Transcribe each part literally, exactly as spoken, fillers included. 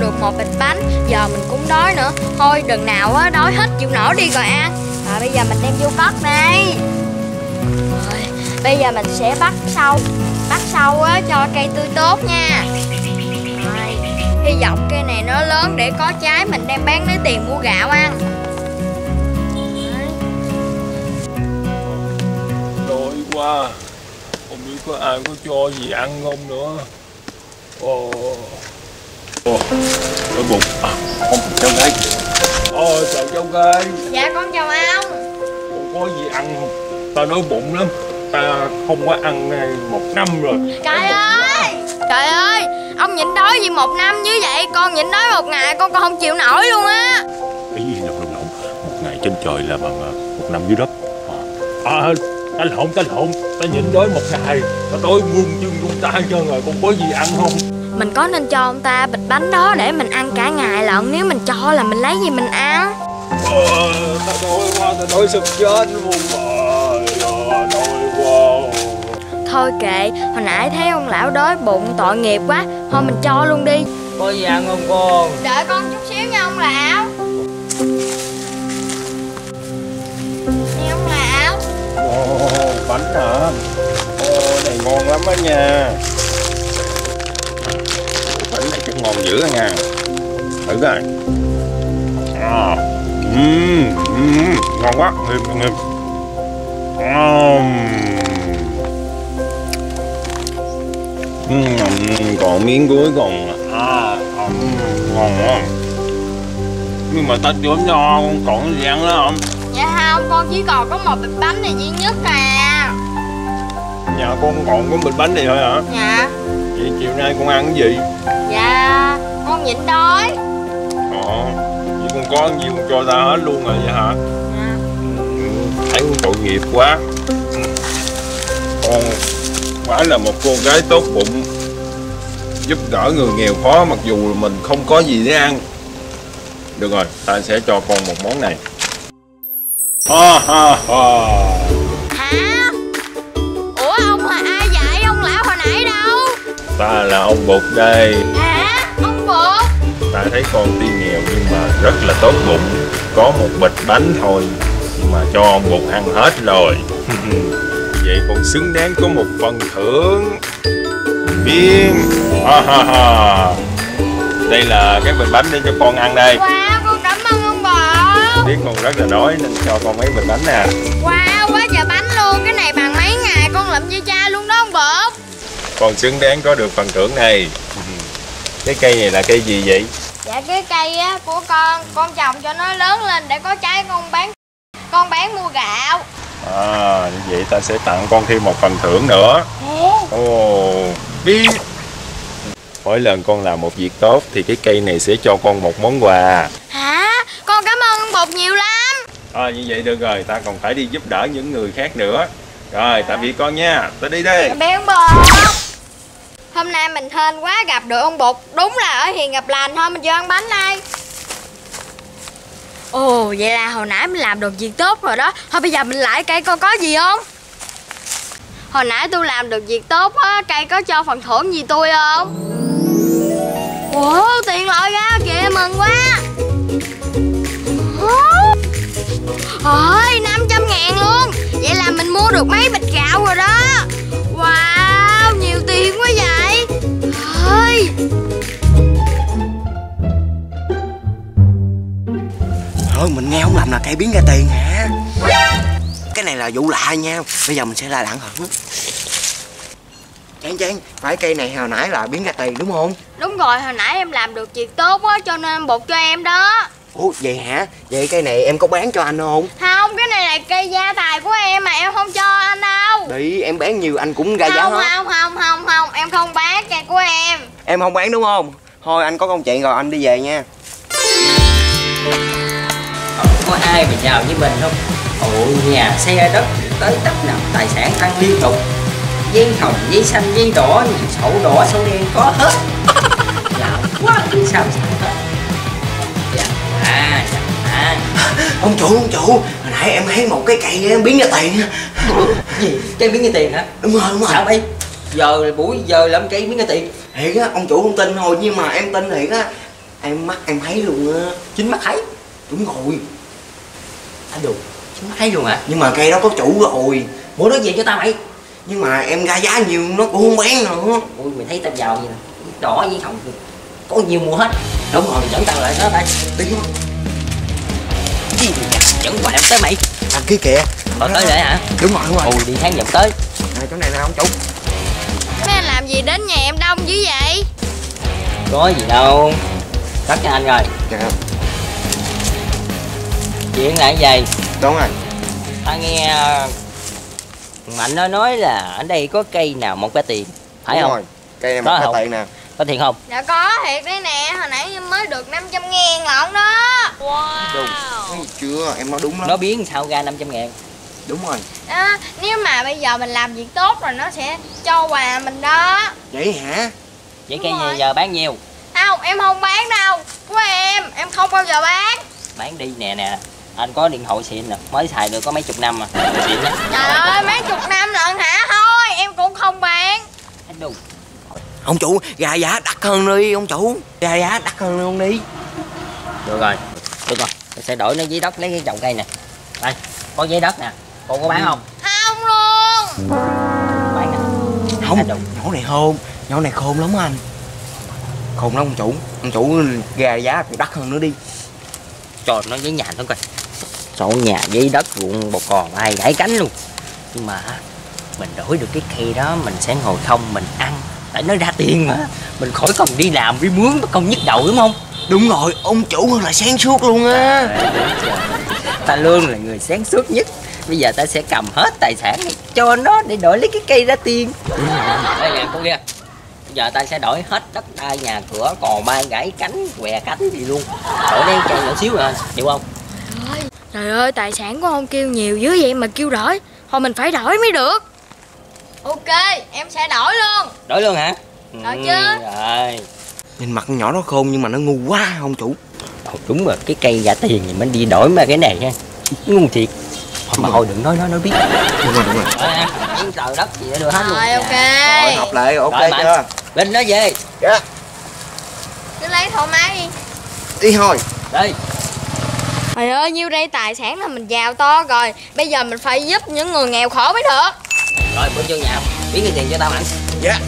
được một bịch bánh. Giờ mình cũng đói nữa. Thôi đừng nào á, đói hết chịu nổi đi rồi ăn. Rồi bây giờ mình đem vô cất đây. Rồi, bây giờ mình sẽ bắt sâu. Bắt sâu á cho cây tươi tốt nha. Rồi, hy vọng cây này nó lớn để có trái mình đem bán lấy tiền mua gạo ăn. Đói quá, không biết có ai có cho gì ăn không nữa. Ồ, ồ, đói bụng. À, con cháu gái. Ồ, chào cháu gái. Dạ con chào ông. Con có gì ăn không? Ta đói bụng lắm. Ta không có ăn này một năm rồi. Trời ơi, trời ơi, ông nhịn đói gì một năm như vậy? Con nhịn đói một ngày con còn không chịu nổi luôn á. Ý gì đâu đâu đâu. Một ngày trên trời là bằng một năm dưới đất. À, ta lộn, ta lộn. Ta nhịn đói một ngày. Ta đói buông chân buông tay cho rồi. Con có gì ăn không? Mình có nên cho ông ta bịch bánh đó để mình ăn cả ngày lận. Nếu mình cho là mình lấy gì mình ăn? Ờ, ta đói quá, ta đói sắp chết luôn rồi. Ờ, đói quá. Thôi kệ, hồi nãy thấy ông lão đói bụng tội nghiệp quá. Thôi mình cho luôn đi. Có gì ăn không con? Đợi con chút xíu nha ông lão. Nè ông lão. Ồ, bánh hả? Ồ, này ngon lắm á nha. Bánh này chắc ngon dữ á nha. Thử coi. À, um, um, ngon quá, nghiêm nghiêm. Um. Um, còn miếng cuối còn à, um, ngon quá. Nhưng mà ta chưa cho con còn gì ăn đó không? Dạ không, con chỉ còn có một bịch bánh này duy nhất à. Nhà con còn có bịch bánh này thôi hả? Dạ. Vậy chiều nay con ăn cái gì? Dạ, con nhịn đói. Ờ, vậy con có nhiều con cho ta hết luôn rồi vậy hả? Dạ. Ừ, thấy con tội nghiệp quá. Con quả là một cô gái tốt bụng, giúp đỡ người nghèo khó mặc dù mình không có gì để ăn. Được rồi, ta sẽ cho con một món này. Ha ha ha. Hả? Ủa ông là ai vậy? Ông lão hồi nãy đâu? Ta là ông Bụt đây. Hả? Ông Bụt? Ta thấy con tuy nghèo nhưng mà rất là tốt bụng. Có một bịch bánh thôi nhưng mà cho ông Bụt ăn hết rồi. Vậy con xứng đáng có một phần thưởng. Viên. Ha ha ha. Đây là cái bịch bánh để cho con ăn đây. Wow, con cảm ơn ông Bụt. Biết con rất là đói nên cho con mấy bịch bánh nè. Wow, quá trời bánh luôn. Cái này bằng mấy ngày con lụm với cha luôn đó ông Bụt. Con xứng đáng có được phần thưởng này. Cái cây này là cây gì vậy? Dạ cái cây á của con, con trồng cho nó lớn lên để có trái con bán. Con bán mua gạo. À, như vậy ta sẽ tặng con thêm một phần thưởng nữa. Ồ, oh, biết. Mỗi lần con làm một việc tốt thì cái cây này sẽ cho con một món quà. Hả? Con cảm ơn ông Bụt nhiều lắm. À, như vậy được rồi, ta còn phải đi giúp đỡ những người khác nữa. Rồi, tạm biệt con nha, ta đi đây. Tạm biệt ông Bụt. Hôm nay mình hên quá gặp được ông Bụt. Đúng là ở hiền gặp lành. Thôi mình vô ăn bánh đây. Ồ, vậy là hồi nãy mình làm được việc tốt rồi đó. Thôi bây giờ mình lại cây coi có gì không. Hồi nãy tôi làm được việc tốt á, cây có cho phần thưởng gì tôi không? Ủa, tiền lội ra kìa, mừng quá. Ôi, năm trăm ngàn luôn. Vậy là mình mua được mấy bịch gạo rồi đó. Wow, nhiều tiền quá vậy. Ôi. Thôi mình nghe ông làm là cây biến ra tiền hả? Cái này là vụ lạ nha. Bây giờ mình sẽ la lặng hẳn. Chán chán, phải cây này hồi nãy là biến ra tiền đúng không? Đúng rồi, hồi nãy em làm được việc tốt á, cho nên em Bụt cho em đó. Ủa vậy hả? Vậy cây này em có bán cho anh không? Không, cái này là cây gia tài của em mà em không cho anh đâu. Đi, em bán nhiều anh cũng ra giá Không, hết. không, không, không, không, em không bán cây của em. Em không bán đúng không? Thôi anh có công chuyện rồi, anh đi về nha. Có ai mà chào với mình không? Ồ, nhà xe đất tới tấp nập, tài sản tăng liên tục. Giấy hồng, giấy xanh, giấy đỏ, sổ đỏ, sổ đen có hết. Dạ quá, vì sao sao hết. Dạ, à, dạ, à. Ông chủ, ông chủ, hồi nãy em thấy một cái cây biến ra tiền. Gì? Cây biến ra tiền hả? Đúng rồi, đúng rồi. Sao đây? Giờ buổi giờ làm cây biến ra tiền. Thiệt á, ông chủ không tin thôi nhưng mà em tin thiệt á. Em mắt em thấy luôn á. Chính mắt thấy. Đúng rồi. Anh đù, chính mắt thấy luôn hả? Nhưng mà cây đó có chủ rồi. Mua nó về cho tao mày. Nhưng mà em ra giá nhiều nó cũng không bán nữa. Ui mày thấy tao giàu gì nè, đỏ với hồng có nhiều mua hết. Đúng rồi, dẫn tao lại đó đây. Đi không? Gì dẫn hoài không tới mày. À kia kìa. Còn tới để hả? Đúng rồi, đúng rồi. Ui đi tháng dẫn tới. Này chỗ này nè ông chủ. Mấy anh làm gì đến nhà em đông dữ vậy? Có gì đâu. Cắt cho anh rồi. Dạ. Chuyện là cái gì? Đúng rồi. Ta nghe Mạnh nó nói là ở đây có cây nào một cái tiền. Phải Đúng không? Rồi. Cây này Có một không? cái tiền nè. Có tiền không? Dạ có thiệt đấy nè, hồi nãy em mới được năm trăm ngàn lận đó. Đúng. Thấy chưa, em nói đúng lắm. Nó biến sao ra năm trăm ngàn. Đúng rồi. À, nếu mà bây giờ mình làm việc tốt rồi nó sẽ cho quà mình đó. Vậy hả? Vậy Đúng cây rồi. giờ bán nhiêu? Không, em không bán đâu. Của em, em không bao giờ bán. Bán đi nè nè. Anh có điện thoại xịn nè, mới xài được có mấy chục năm mà. Xịn á. Trời ơi, mấy chục năm lận hả? Thôi, em cũng không bán. Anh đù. Ông chủ, gà giá đắt hơn đi ông chủ. Gà giá đắt hơn luôn đi. Được rồi, được rồi. Tôi sẽ đổi nó giấy đất lấy cái chậu cây nè. Đây, có giấy đất nè. Cô có bán không? Không luôn. Bán nè. Không, Anh đù. nhỏ này khôn. Nhỏ này khôn lắm anh. Khôn lắm ông chủ. Ông chủ gà giá còn đắt hơn nữa đi. Cho nó giấy nhà thôi coi. Sổ nhà giấy đất ruộng bột còn ai gãy cánh luôn. Nhưng mà mình đổi được cái cây đó mình sẽ ngồi không mình ăn. Tại nó ra tiền mà. Mình khỏi cần đi làm đi mướn mất công nhức đầu đúng không? Đúng rồi, ông chủ là sáng suốt luôn á. Ta luôn là người sáng suốt nhất. Bây giờ ta sẽ cầm hết tài sản này cho nó để đổi lấy cái cây ra tiền. Đây nè cô kia. Bây giờ ta sẽ đổi hết đất đai nhà cửa cò mai gãy cánh què cánh gì luôn. Đổi lấy cây nhỏ xíu rồi chịu không? Trời ơi, trời ơi, tài sản của ông kêu nhiều dữ vậy mà kêu đổi. Thôi mình phải đổi mới được. Ok, em sẽ đổi luôn. Đổi luôn hả? Đổi Ừ, chứ. rồi. Nhìn mặt con nhỏ nó khôn nhưng mà nó ngu quá ông chủ. Ồ, đúng rồi, cái cây ra tiền thì mình đi đổi mà cái này nha. Ngu thiệt. Thôi mà thôi đừng nói nó nó biết. Đúng rồi, đúng rồi. Rồi nè, những tờ đất gì nó đưa hết luôn. Rồi, ok. Rồi, hợp lệ, ok Rồi, mà chưa? anh, Linh nó về. Dạ. Cứ lấy thoải mái đi. Đi thôi. Đây. Trời ơi, nhiêu đây tài sản là mình giàu to rồi. Bây giờ mình phải giúp những người nghèo khổ mới được. Rồi bữa vô nhà, biến cái tiền cho tao ăn. Dạ.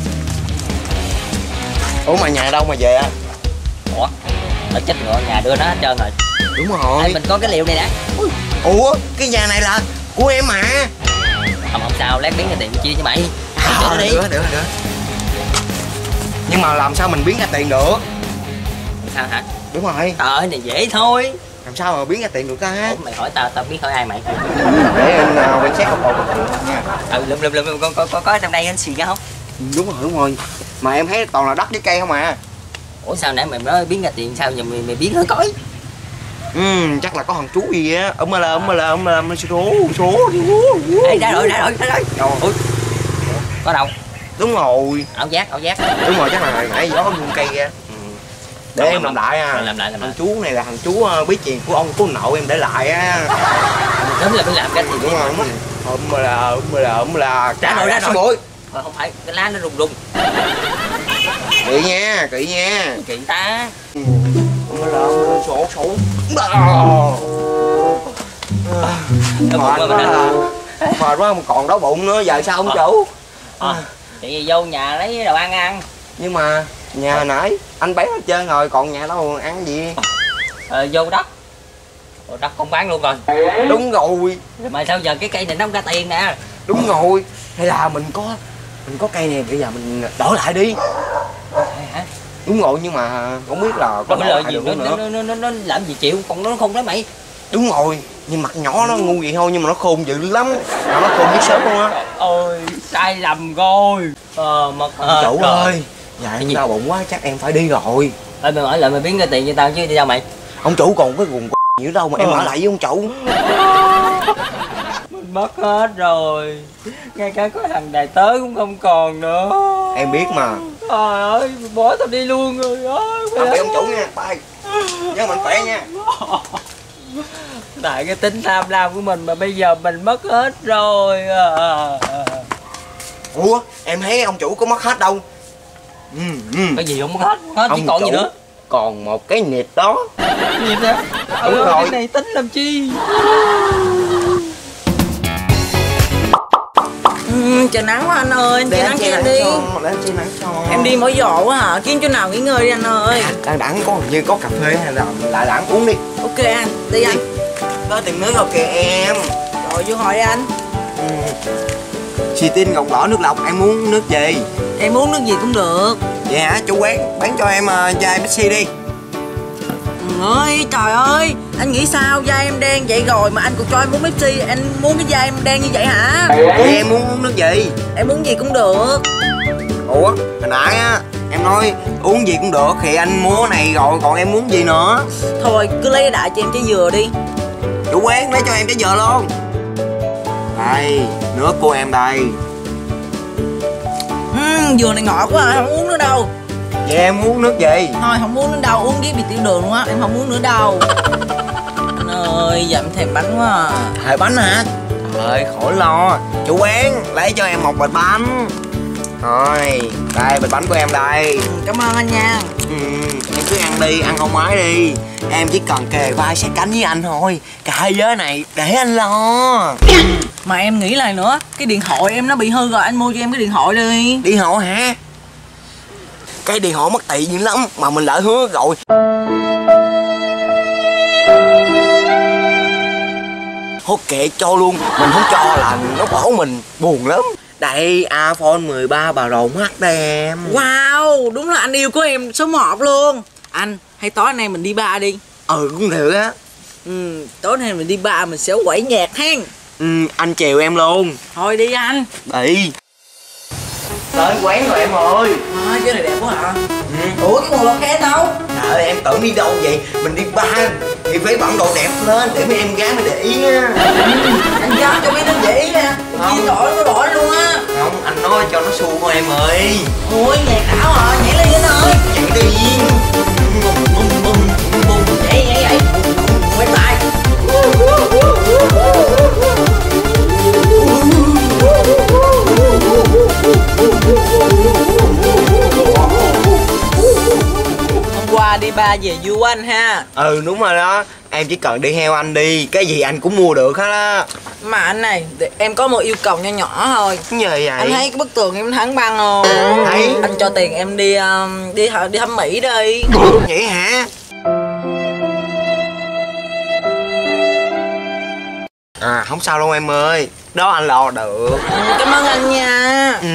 Ủa mà nhà đâu mà về á? Ủa, nó chết ngựa nhà đưa nó hết trơn rồi. Đúng rồi. Đây mình có cái liều này nè. Ủa, cái nhà này là của em mà. Không không sao, lát biến cái tiền chia cho mày. Mày À, đưa nó đi. được, được, được. Nhưng mà làm sao mình biến ra tiền được? Sao hả? Đúng rồi. Trời này dễ thôi. Làm sao mà biến ra tiền được ta? Ủa, mày hỏi tao, tao biết hỏi ai mày? Để em uh, quan sát một bộ nha. Ừ, lùm lùm lùm, có, có, có, có trong đây anh xì ra không? Đúng rồi, đúng rồi. Mà em thấy toàn là đất với cây không à. Ủa sao nãy mày nói biến ra tiền sao giờ mày, mày biến hơi cõi? Ừ, chắc là có thằng chú gì á. Ấm là ấm là ấm là số số. Ê, ra rồi, ra rồi, ra rồi. Trời ơi. Có đâu? Đúng rồi. Ảo giác, ảo giác. Đúng rồi, chắc là nãy gió vung cây ra. Ừ. Để Đâu, em làm lại à. Làm lại, làm lại. Thằng chú này là thằng chú uh, bí truyền của ông của nội em để lại á. Đúng là phải làm cái gì Đúng rồi. Ấm là ấm là ấm là. Ra rồi, ra rồi. Bội. Thôi không phải, cái lá nó rung rung. Kỹ nha, kỹ nha. Kỳ ta. Ấm là sổ sổ. Nó bụng Mệt mà quá mình à. Mệt quá mà còn đói bụng nữa, giờ sao ông chủ? À, thì vô nhà lấy đồ ăn ăn. Nhưng mà nhà hồi nãy anh bán hết trơn rồi, còn nhà đâu ăn gì? Ờ, vô đất. Ủa, đất không bán luôn rồi. Đúng rồi, Mà sao giờ cái cây này nó không ra tiền nè. đúng rồi. Hay là mình có mình có cây này bây giờ mình đổi lại đi. Hả? Đúng rồi, nhưng mà không biết là có Đổi đổi lời lại gì được nó, không nó, nữa. nó, nó, nó làm gì chịu, còn nó không đấy mày. Đúng rồi, nhưng mặt nhỏ nó ngu vậy thôi nhưng mà nó khôn dữ lắm. Mà nó khôn biết sớm luôn á. Ôi, sai lầm rồi. Ờ, mất hết Chủ rồi. ơi, dạ em đau bụng quá chắc em phải đi rồi. Ê, mày hỏi lại mày biến cái tiền cho tao chứ đi đâu mày? Ông chủ còn cái quần gì đâu mà em ở lại với ông chủ. Mình mất hết rồi. Ngay cả có thằng đại tớ cũng không còn nữa. Em biết mà. Trời ơi, bỏ tao đi luôn rồi ơi. Tạm biệt ông chủ nha, bye. Nhớ mạnh khỏe nha. Tại cái tính tham lam của mình mà bây giờ mình mất hết rồi. Ủa, em thấy ông chủ có mất hết đâu. Ừ, ừ. Cái gì không mất hết, hết Ông chỉ còn chủ, gì nữa. còn một cái nịt đó. Nịt hả? Đúng ừ, rồi. Cái này tính làm chi? Ừ, trời nắng quá anh ơi, anh Để che anh nắng che cho em nắng đi. cho, để anh che nắng cho. Em đi mỗi giỏ quá hả? Kiếm chỗ nào nghỉ ngơi đi anh ơi. Đang đẳng có hình như có cà phê hay là lại đẳng uống đi. Ok anh, đi anh. Có tìm nước rồi kìa em. Rồi vô hỏi anh. Ừ. Xì tin ngọc đỏ nước lọc, em muốn nước gì? Em uống nước gì cũng được. Vậy hả? Chủ quán bán cho em uh, chai Pepsi đi. Ơi trời ơi, anh nghĩ sao da em đen vậy rồi mà anh còn cho em uống Pepsi? Anh muốn cái da em đen như vậy hả? Vậy em muốn uống nước gì? Em uống gì cũng được. Ủa, hồi nãy á em nói uống gì cũng được thì anh mua cái này rồi, còn em muốn gì nữa? Thôi cứ lấy đại cho em trái dừa đi. Chủ quán lấy cho em trái dừa luôn. Đây, nước của em đây. Uhm, dừa này ngọt quá à, không uống nữa đâu. Vậy em muốn nước gì? Thôi không uống nữa đâu, uống cái bị tiểu đường luôn á, em không uống nữa đâu. Anh ơi, giờ em thèm bánh quá à. Thời bánh hả? Trời khỏi lo. Chủ quán lấy cho em một bịch bánh. Rồi, đây bịch bánh của em đây. Ừ, cảm ơn anh nha. Ừ, em cứ ăn đi, ăn không mái đi. Em chỉ cần kề vai sát cánh với anh thôi. Cả thế giới này để anh lo. Mà em nghĩ lại nữa, cái điện thoại em nó bị hư rồi, anh mua cho em cái điện thoại đi. Điện thoại hả? Cái điện thoại mất tiền dữ lắm mà mình lỡ hứa rồi. Thôi kệ cho luôn, mình không cho là nó bỏ mình buồn lắm. Đây iPhone mười ba Pro Max đây em. Wow, đúng là anh yêu của em số một luôn. Anh, hay tối nay mình đi bar đi. Ừ cũng được á. Ừ, tối nay mình đi bar mình sẽ quẩy nhạc hen. Ừ, anh chiều em luôn. Thôi đi anh. Đi. Tới quán rồi em ơi. À, cái này đẹp quá hả? Ừ. Ủa cái màu lo khét đâu? Trời ơi, em tưởng đi đâu vậy? Mình đi bar thì phải bận đồ đẹp lên để mấy em gái mới để ý á. Anh giao cho mấy đứa để ý nha. Không. Chia tội nó đổi luôn á. Không, anh nói cho nó xu thôi em ơi. Ôi nhạc đảo à, nhảy lên anh ơi. Chạy đi. Bum bum bum bum bum. Nhảy nhảy nhảy. Quay lại. Hôm qua đi ba về vui quá anh ha. Ừ đúng rồi đó. Em chỉ cần đi theo anh đi, cái gì anh cũng mua được hết á. Mà anh này, để em có một yêu cầu nho nhỏ thôi. Cái gì vậy? Anh thấy cái bức tường em thắng băng không? Thấy. Anh cho tiền em đi um, đi đi thăm Mỹ đi. Vậy hả? À không sao đâu em ơi. Đó anh lo được. Ừ, cảm ơn anh nha. Ừ.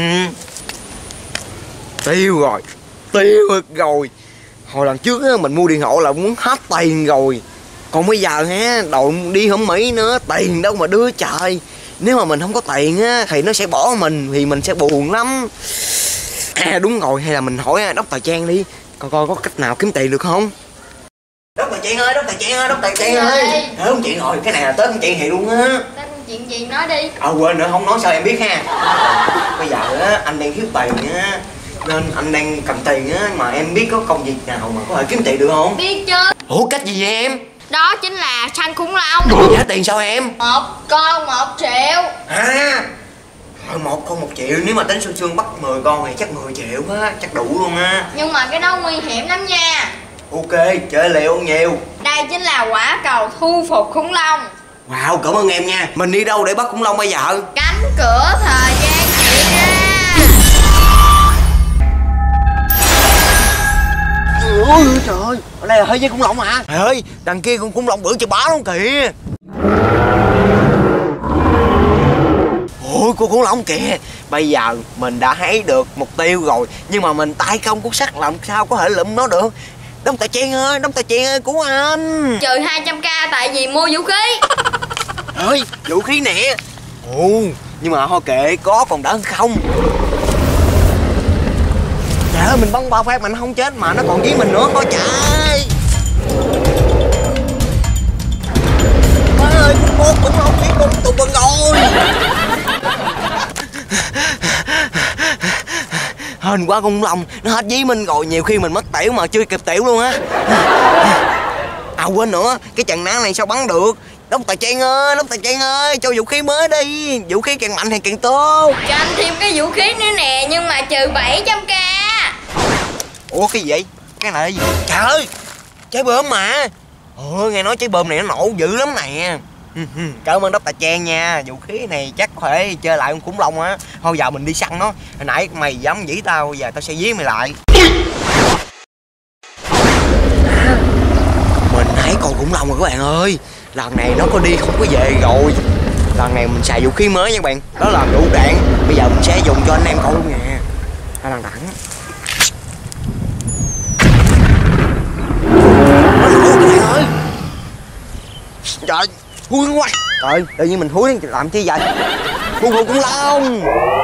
Tiêu rồi. Tiêu rồi. Hồi lần trước á, mình mua điện thoại là muốn hết tiền rồi. Còn bây giờ ha, đội đi không Mỹ nữa, tiền đâu mà đưa trời. Nếu mà mình không có tiền á thì nó sẽ bỏ mình, thì mình sẽ buồn lắm. À đúng rồi, hay là mình hỏi Doctor Trang đi, coi coi có cách nào kiếm tiền được không. Doctor Trang ơi, Doctor Trang ơi, Doctor Trang ơi. Tới không chuyện rồi, cái này là tới không chuyện thiệt luôn á. Tới công chuyện gì nói đi. À quên nữa, không nói sao em biết ha. Bây giờ á, anh đang thiếu tiền á, nên anh đang cần tiền á, mà em biết có công việc nào mà có thể kiếm tiền được không? Biết chứ. Ủa cách gì vậy em? Đó chính là săn khủng long. Giá tiền sao em? Một con một triệu. À thôi một con một triệu, nếu mà tính xương xương bắt mười con thì chắc mười triệu á, chắc đủ luôn á. Nhưng mà cái đó nguy hiểm lắm nha. Ok, chơi liệu nhiều. Đây chính là quả cầu thu phục khủng long. Wow, cảm ơn em nha. Mình đi đâu để bắt khủng long bây giờ? Cánh cửa thời gian hiện ra. Ôi trời ơi, ở đây là thế giới khủng long hả? Trời ơi, đằng kia con khủng long bự chà bá luôn kìa. Ôi con khủng long kìa. Bây giờ mình đã thấy được mục tiêu rồi, nhưng mà mình tay không có sắt làm sao có thể lụm nó được. Doctor Trang ơi, Doctor Trang ơi, cứu anh. Trừ hai trăm k tại vì mua vũ khí. Ơi, vũ khí nè. Ồ, nhưng mà thôi kệ, có còn đỡ hơn không. Trời ơi, mình bắn ba phát mình không chết mà nó còn với mình nữa, coi trời. Má ơi, con khủng long chỉ con tụi mình rồi. Hên quá con khủng long, nó hết dí mình rồi, nhiều khi mình mất tiểu mà chưa kịp tiểu luôn á. À quên nữa, cái trận nắng này sao bắn được? Doctor Trang ơi, Doctor Trang ơi, cho vũ khí mới đi. Vũ khí càng mạnh thì càng tốt. Cho anh thêm cái vũ khí nữa nè, nhưng mà trừ bảy trăm k. Ủa cái gì vậy? cái này là gì? Trời ơi, trái bơm mà. Ồ, nghe nói trái bơm này nó nổ dữ lắm nè. Cảm ơn Doctor Chen nha. Vũ khí này chắc có thể chơi lại con khủng long á. Thôi giờ mình đi săn nó. Hồi nãy mày dám dĩ tao, giờ tao sẽ dí mày lại. Mình thấy con khủng long rồi các bạn ơi. Lần này nó có đi không có về rồi. Lần này mình xài vũ khí mới nha các bạn. Đó là lựu đạn. Bây giờ mình sẽ dùng cho anh em coi luôn nè. Hai lần đẳng. Nó nổ các bạn ơi. Trời, húi quá. Trời, tự nhiên mình húi làm chi vậy? Con khủng long.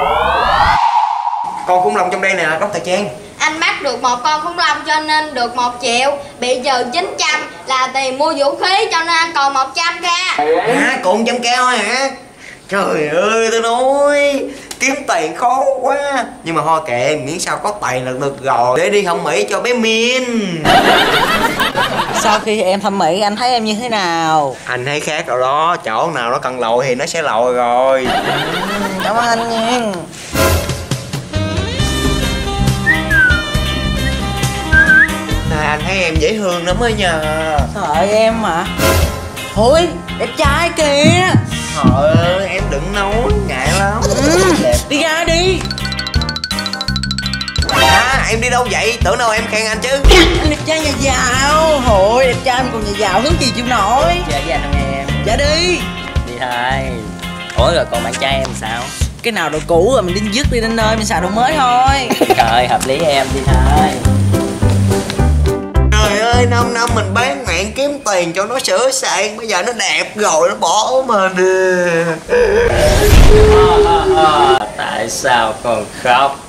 Con khủng long trong đây nè, Doctor Chen. Anh bắt được một con khủng long cho nên được một triệu. Bây giờ chín trăm là tiền mua vũ khí cho nên anh còn một trăm k. Hả? Còn một trăm k thôi hả? Trời ơi, tôi nói kiếm tiền khó quá. Nhưng mà thôi kệ, miễn sao có tiền là được rồi. Để đi thẩm mỹ cho bé Min. Sau khi em thẩm mỹ anh thấy em như thế nào? Anh thấy khác rồi đó. Chỗ nào nó cần lội thì nó sẽ lội rồi. Cảm ơn anh nha. Này, anh thấy em dễ thương lắm á nhờ. Trời em hả? Thôi, đẹp trai kìa. Trời ơi, em đừng nói, ngại lắm. Ừ, đi ra đi. À, em đi đâu vậy? Tưởng đâu em khen anh chứ. Anh đẹp trai nhà giàu. Hồi đẹp trai em còn nhà giàu hướng gì chịu nổi. Dạ với anh không nghe em. Dạ đi. Đi thôi. Ủa rồi còn bạn trai em sao? Cái nào đồ cũ rồi mình đi dứt đi đến nơi mình xài đồ mới thôi. Trời hợp lý em đi thôi. Trời ơi, năm năm mình bán mạng kiếm tiền cho nó sửa sang. Bây giờ nó đẹp rồi, nó bỏ mình. À, à, à, tại sao còn khóc?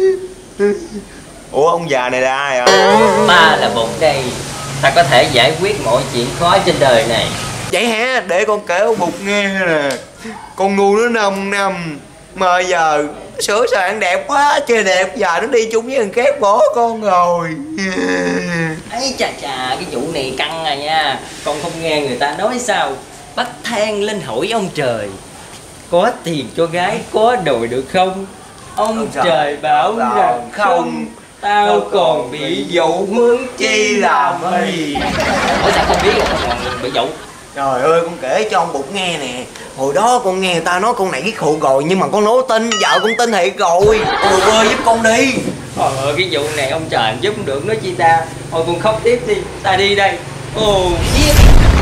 Ủa ông già này là ai à? Ta là Bụt đây. Ta có thể giải quyết mọi chuyện khó trên đời này. Vậy hả? Để con kể ông Bụt nghe nè. Con ngu nó năm năm mà giờ sửa soạn đẹp quá, trời đẹp, giờ nó đi chung với thằng khác bỏ con rồi. Ấy chà chà, cái vụ này căng rồi nha. Con không nghe người ta nói sao? Bắt than lên hỏi ông trời. Có tiền cho gái có đòi được không? Ông, ông trời, trời bảo rằng không. Tao còn bị dụ hướng chi làm gì. Ủa sao không biết còn bị dụ? Trời ơi, con kể cho ông Bụt nghe nè. Hồi đó con nghe người ta nói con này cái khụ rồi, nhưng mà con nói tin, vợ con tin thiệt rồi. Con đừng quê giúp con đi. Trời ơi, cái vụ này ông trời giúp không được nói chi ta. Thôi con khóc tiếp đi, ta đi đây. Ồ, yeah.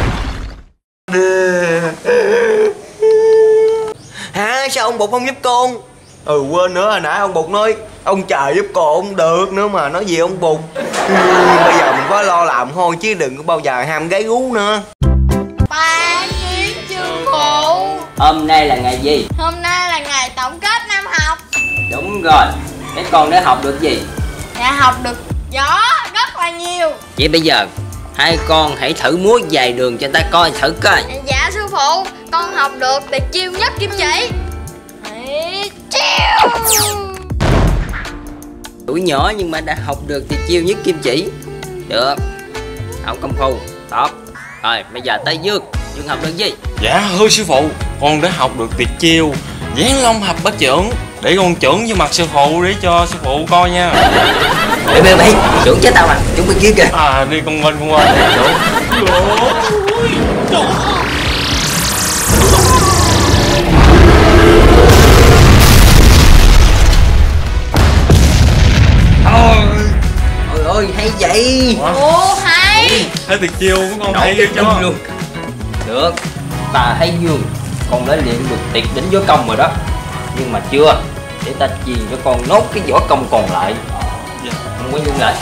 Hả, sao ông Bụt không giúp con? Ừ, quên nữa, hồi nãy ông Bụt nói ông trời giúp con không được nữa mà nói gì ông Bụt. Ừ, bây giờ mình có lo làm thôi chứ đừng có bao giờ ham gái gú nữa. Ba Kiến Sư Phụ. Hôm nay là ngày gì? Hôm nay là ngày tổng kết năm học. Đúng rồi. Các con đã học được gì? Dạ học được gió rất là nhiều. Vậy bây giờ hai con hãy thử múa dài đường cho ta coi thử coi. Dạ sư phụ, con học được tuyệt chiêu nhất kim chỉ. Chiêu. Tuổi nhỏ nhưng mà đã học được tuyệt chiêu nhất kim chỉ. Được. Học công phu. Tốt. Rồi bây giờ tới Dương. Dương học được gì? Dạ thưa sư phụ, con đã học được tuyệt chiêu Giáng Long Hợp Bát Chưởng. Để con chưởng với mặt sư phụ để cho sư phụ coi nha. Bị bị bị chưởng chết tao à, chưởng bên kia kìa. À đi con quên con quên chưởng. Ôi ơi hay vậy. Ồ hay. Thấy tuyệt chiêu của con hay cho luôn. Được, ta thấy Dương con đã luyện được tuyệt đỉnh võ công rồi đó. Nhưng mà chưa, để ta truyền cho con nốt cái võ công còn lại. Dạ. Không có Dương lại.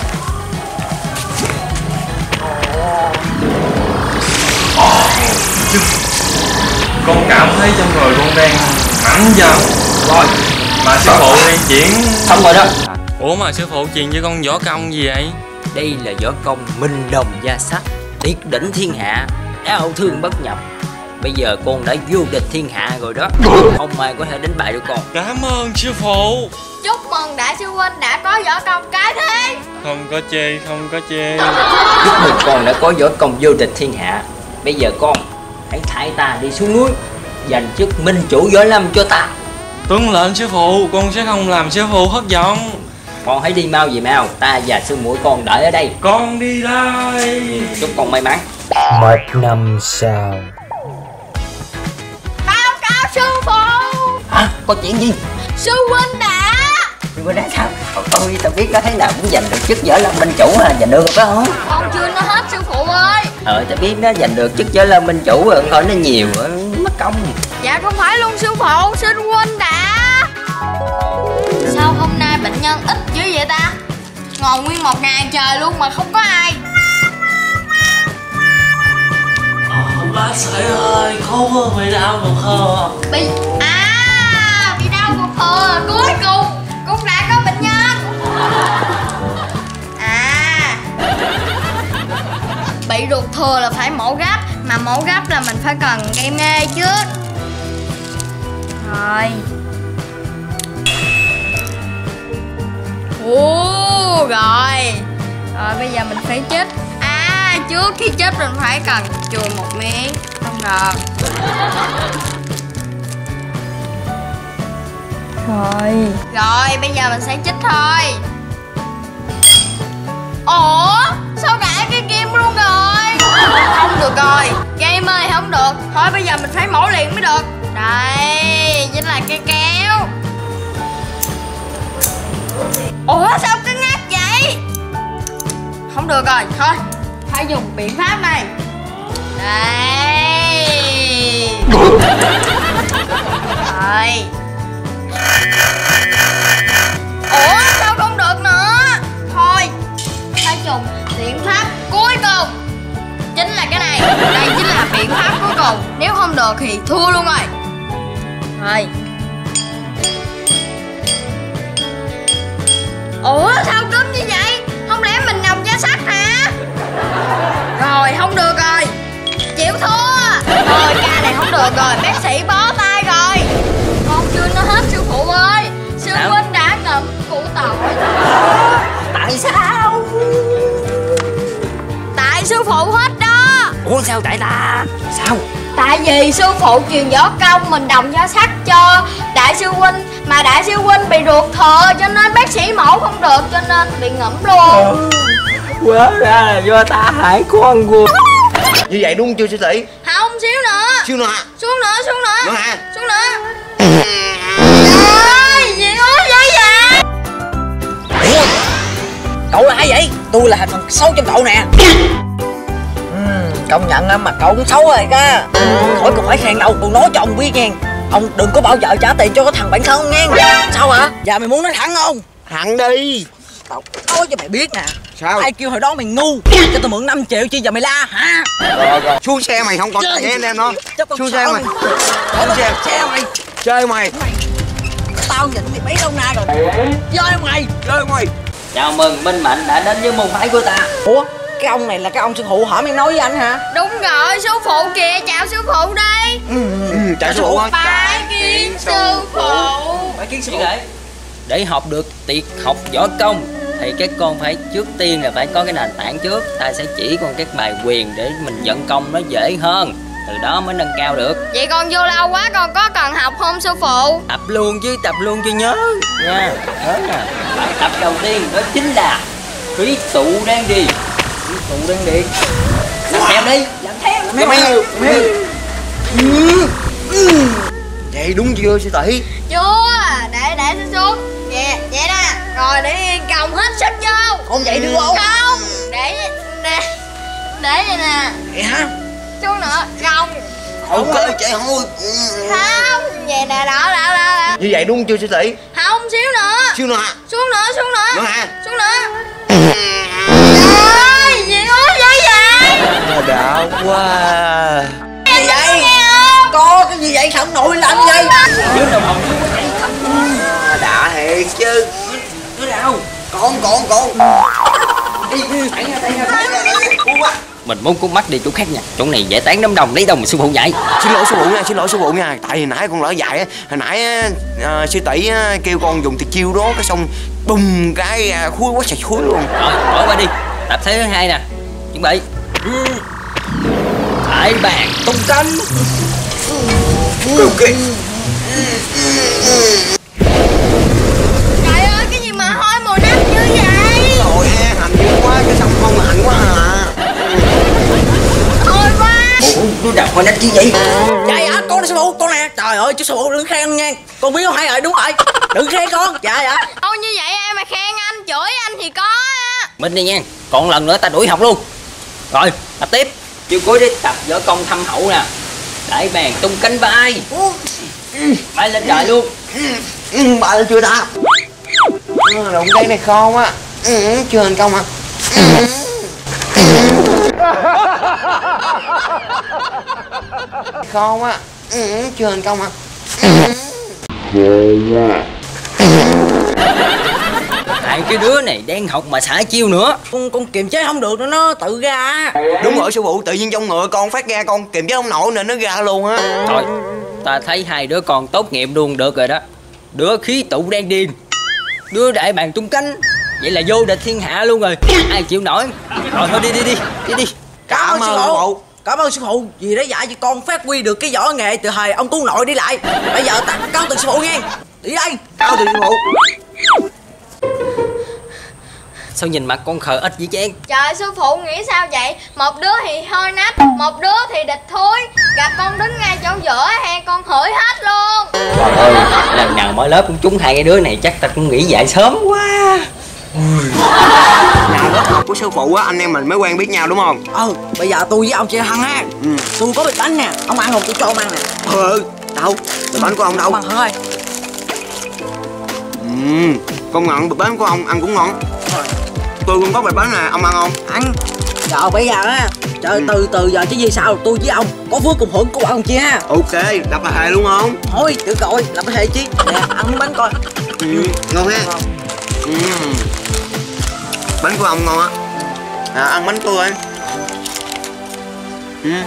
Con cảm thấy trong người con đang mạnh dần rồi. Mà sư phụ đang chuyển Xong rồi đó. Ủa mà sư phụ truyền cho con võ công gì vậy? Đây là võ công Minh Đồng Gia Sách, tuyệt đỉnh thiên hạ, đao thương bất nhập. Bây giờ con đã vô địch thiên hạ rồi đó. Không ai có thể đánh bại được con. Cảm ơn sư phụ. Chúc mừng đại sư huynh đã có võ công cái thế. Không có chê, không có chê. Chúc mừng con đã có võ công vô địch thiên hạ. Bây giờ con hãy thay ta đi xuống núi, giành chức minh chủ võ lâm cho ta. Tuân lệnh sư phụ, con sẽ không làm sư phụ thất vọng. Con hãy đi mau về mau, ta và sư muội con đợi ở đây. Con đi đây. Chúc con may mắn. Một năm sau. Báo cáo sư phụ. À, có chuyện gì? Sư huynh đã. Sư huynh đã sao? Tôi tao biết nó thế nào cũng giành được chức võ lâm minh chủ à, giành được phải không? Con chưa nói hết sư phụ ơi. Ờ, tao biết nó giành được chức võ lâm minh chủ rồi, thôi nó nhiều mất công. Dạ không phải luôn sư phụ, sư huynh đã. Sao hôm nay bệnh nhân ít dữ vậy ta? Ngồi nguyên một ngày trời luôn mà không có ai. Ờ, bác sĩ ơi, con bị đau ngực không? Bị... À, bị đau ngực thừa. Cuối cùng cũng đã có bệnh nhân. À, bị ruột thừa là phải mổ gấp. Mà mổ gấp là mình phải cần gây mê trước. Rồi. Ồ, rồi. Rồi bây giờ mình phải chích. À, trước khi chích mình phải cần chùi một miếng. Không được. Rồi. Rồi bây giờ mình sẽ chích thôi. Ủa, sao gãy cái kim luôn rồi? Không được rồi, game ơi không được. Thôi bây giờ mình phải mổ liền mới được. Đây, chính là cái kéo. Ủa sao cứ ngắt vậy? Không được rồi, thôi phải dùng biện pháp này. Đây. Rồi. Ủa sao không được nữa? Thôi phải dùng biện pháp cuối cùng. Chính là cái này. Đây chính là biện pháp cuối cùng. Nếu không được thì thua luôn rồi. Rồi. Ủa sao cứng như vậy? Không lẽ mình nòng giá sắt hả? Rồi không được rồi. Chịu thua. Thôi ca này không được rồi. Bác sĩ bó tay rồi. Con chưa nói hết sư phụ ơi. Sư huynh đã ngậm cụ tội. Tại sao? Tại sư phụ hết đó. Ủa sao tại ta? Sao? Tại vì sư phụ truyền võ công mình đồng giá sắt cho đại sư huynh. Mà đại sư huynh bị ruột thừa cho nên bác sĩ mổ không được, cho nên bị ngẫm luôn. Quá ra là do ta hại con vua. Như vậy đúng chưa sư tỷ? Không, xíu nữa. Xíu nữa hả? Xuống nữa, xuống nữa. Nữa hả? Xuống nữa. Ôi, gì ơi vậy vậy? Ủa? Cậu là ai vậy? Tôi là thành phần xấu trong cậu nè. uhm, Công nhận á, mà cậu cũng xấu rồi ca. Khỏi còn phải khen đâu, tôi nói cho ông biết nha. Ông đừng có bao giờ trả tiền cho cái thằng bạn thân nghe. Sao hả? Dạ mày muốn nói thẳng không? Thẳng đi. Tao nói cho mày biết nè. Sao? Ai kêu hồi đó mày ngu cho tao mượn năm triệu chi giờ mày la hả? Rồi rồi. Xuống xe mày không còn tay anh em nó. Xuống xe mày. Xuống xe. Xe mày. Chơi mày. Tao nhìn thì mấy lâu nay rồi. Chơi mày. Chơi mày. Chào mừng Minh Mạnh đã đến với môn phái của ta. Ủa? Cái ông này là cái ông sư phụ hỏi mày nói với anh hả? Đúng rồi, sư phụ kìa, chào sư phụ đây. Ừ, ừ, chào sư phụ ơi. Bái kiến sư phụ. Bái kiến sư phụ. Để học được tuyệt học võ công thì các con phải trước tiên là phải có cái nền tảng trước. Ta sẽ chỉ con các bài quyền để mình vận công nó dễ hơn, từ đó mới nâng cao được. Vậy con vô lâu quá, con có cần học không sư phụ? Tập luôn chứ, tập luôn cho nhớ nha. Nhớ nè. Bài tập đầu tiên đó chính là khí tụ đan điền. Khí tụ đan điền. Làm theo đi, làm theo, làm theo. Mày. Vậy đúng chưa sư tỷ? Chưa, để để xuống xuống. Vậy, vậy nè, rồi để yên còng hết sức vô. Không vậy được không? Không, để để để vậy nè. Vậy hả? Xuống nữa, còng. Ok chạy thôi. Không, vậy nè, đó, đó, đó. Như vậy đúng chưa sư tỷ? Không, xíu nữa. Xíu nữa hả? Xuống nữa, xuống nữa. Nữa hả? Xuống nữa. Ôi, gì ơi vậy vậy? Đã quá. Gì vậy? Có cái gì vậy? Sao ông nội làm gì vậy? Chứ nào không có vậy không? Đã thiệt chứ. Đứa nào? Con con con. Đi đi, thảy ra đây ra. Mình muốn cút mắt đi chỗ khác nha. Chỗ này dễ tán đám đông, lấy đâu mà sư phụ dạy. Xin lỗi sư phụ nha, xin lỗi sư phụ nha. Tại hồi nãy con lỡ dạy á. Hồi nãy uh, sư tỷ uh, kêu con dùng tuyệt chiêu đó, cái xong bùm cái uh, khui quá sạch khui luôn. Rồi, đổi qua đi. Tập thế thứ hai nè. Chuẩn bị. Đại bàng tung cánh. Ok. Trời ơi, cái gì mà hôi mùi nát Con đánh chi vậy? Trời ơi, con nè sư phụ, con nè. Trời ơi, chú sư phụ đừng khen nha. Con biết không hay rồi, đúng rồi. Đừng khen con. Trời ơi. Đâu như vậy ai mà khen anh, chửi anh thì có á. Minh đi nha. Còn lần nữa ta đuổi học luôn. Rồi, tập tiếp. Chiều cuối đi tập võ công thâm hậu nè. Đại bàng tung cánh bay. Bay lên trời luôn. Bà lên chưa ta? Đụng cái này không á. Chưa thành công hả? Không á. Chưa thành công hả? Tại cái đứa này đang học mà xả chiêu nữa. Con con kiềm chế không được nữa, nó tự ra. Đúng rồi sư phụ, tự nhiên trong người con phát ra, con kiềm chế không nổi nên nó ra luôn á. Thôi, ta thấy hai đứa con tốt nghiệp luôn được rồi đó. Đứa khí tụ đang điên, đứa đại bàng tung cánh. Vậy là vô địch thiên hạ luôn rồi. Ai chịu nổi. Rồi thôi đi đi đi đi đi. Cảm ơn sư phụ. Cảm ơn sư phụ vì đã dạy cho con phát huy được cái võ nghệ từ thời ông Tú Nội đi lại. Bây giờ ta cáo từ sư phụ nghe. Đi đây. Cáo từ sư phụ. Sao nhìn mặt con khờ ếch vậy Trang? Trời, sư phụ nghĩ sao vậy? Một đứa thì hơi nách, một đứa thì địch thúi. Gặp con đứng ngay chỗ giữa hay con hửi hết luôn. Trời ơi, lần nào mở lớp cũng trúng hai cái đứa này chắc ta cũng nghỉ dạy sớm quá. Nào đó của sư phụ á, anh em mình mới quen biết nhau đúng không? Ừ, bây giờ tôi với ông chơi thân ha. Ừ. Tôi có bịch bánh nè, ông ăn không tôi cho ông ăn nè. Ừ, đâu? Bịch bánh của ông đâu? Ông ăn thôi. Ừ, công nhận bịch bánh của ông ăn cũng ngon. Tôi cũng có bịch bánh nè, ông ăn không? Ăn. Rồi bây giờ á, trời ừ. từ từ giờ chứ gì sao tôi với ông có phước cùng hưởng của ông chia ha. Ok, lập là hề luôn không? Thôi, được rồi, lập là hề chi. Nè, ăn miếng bánh coi. Ừ, ngon ha. Ừ. Bánh của ông ngon á. À, ăn bánh tôi anh. Ừ.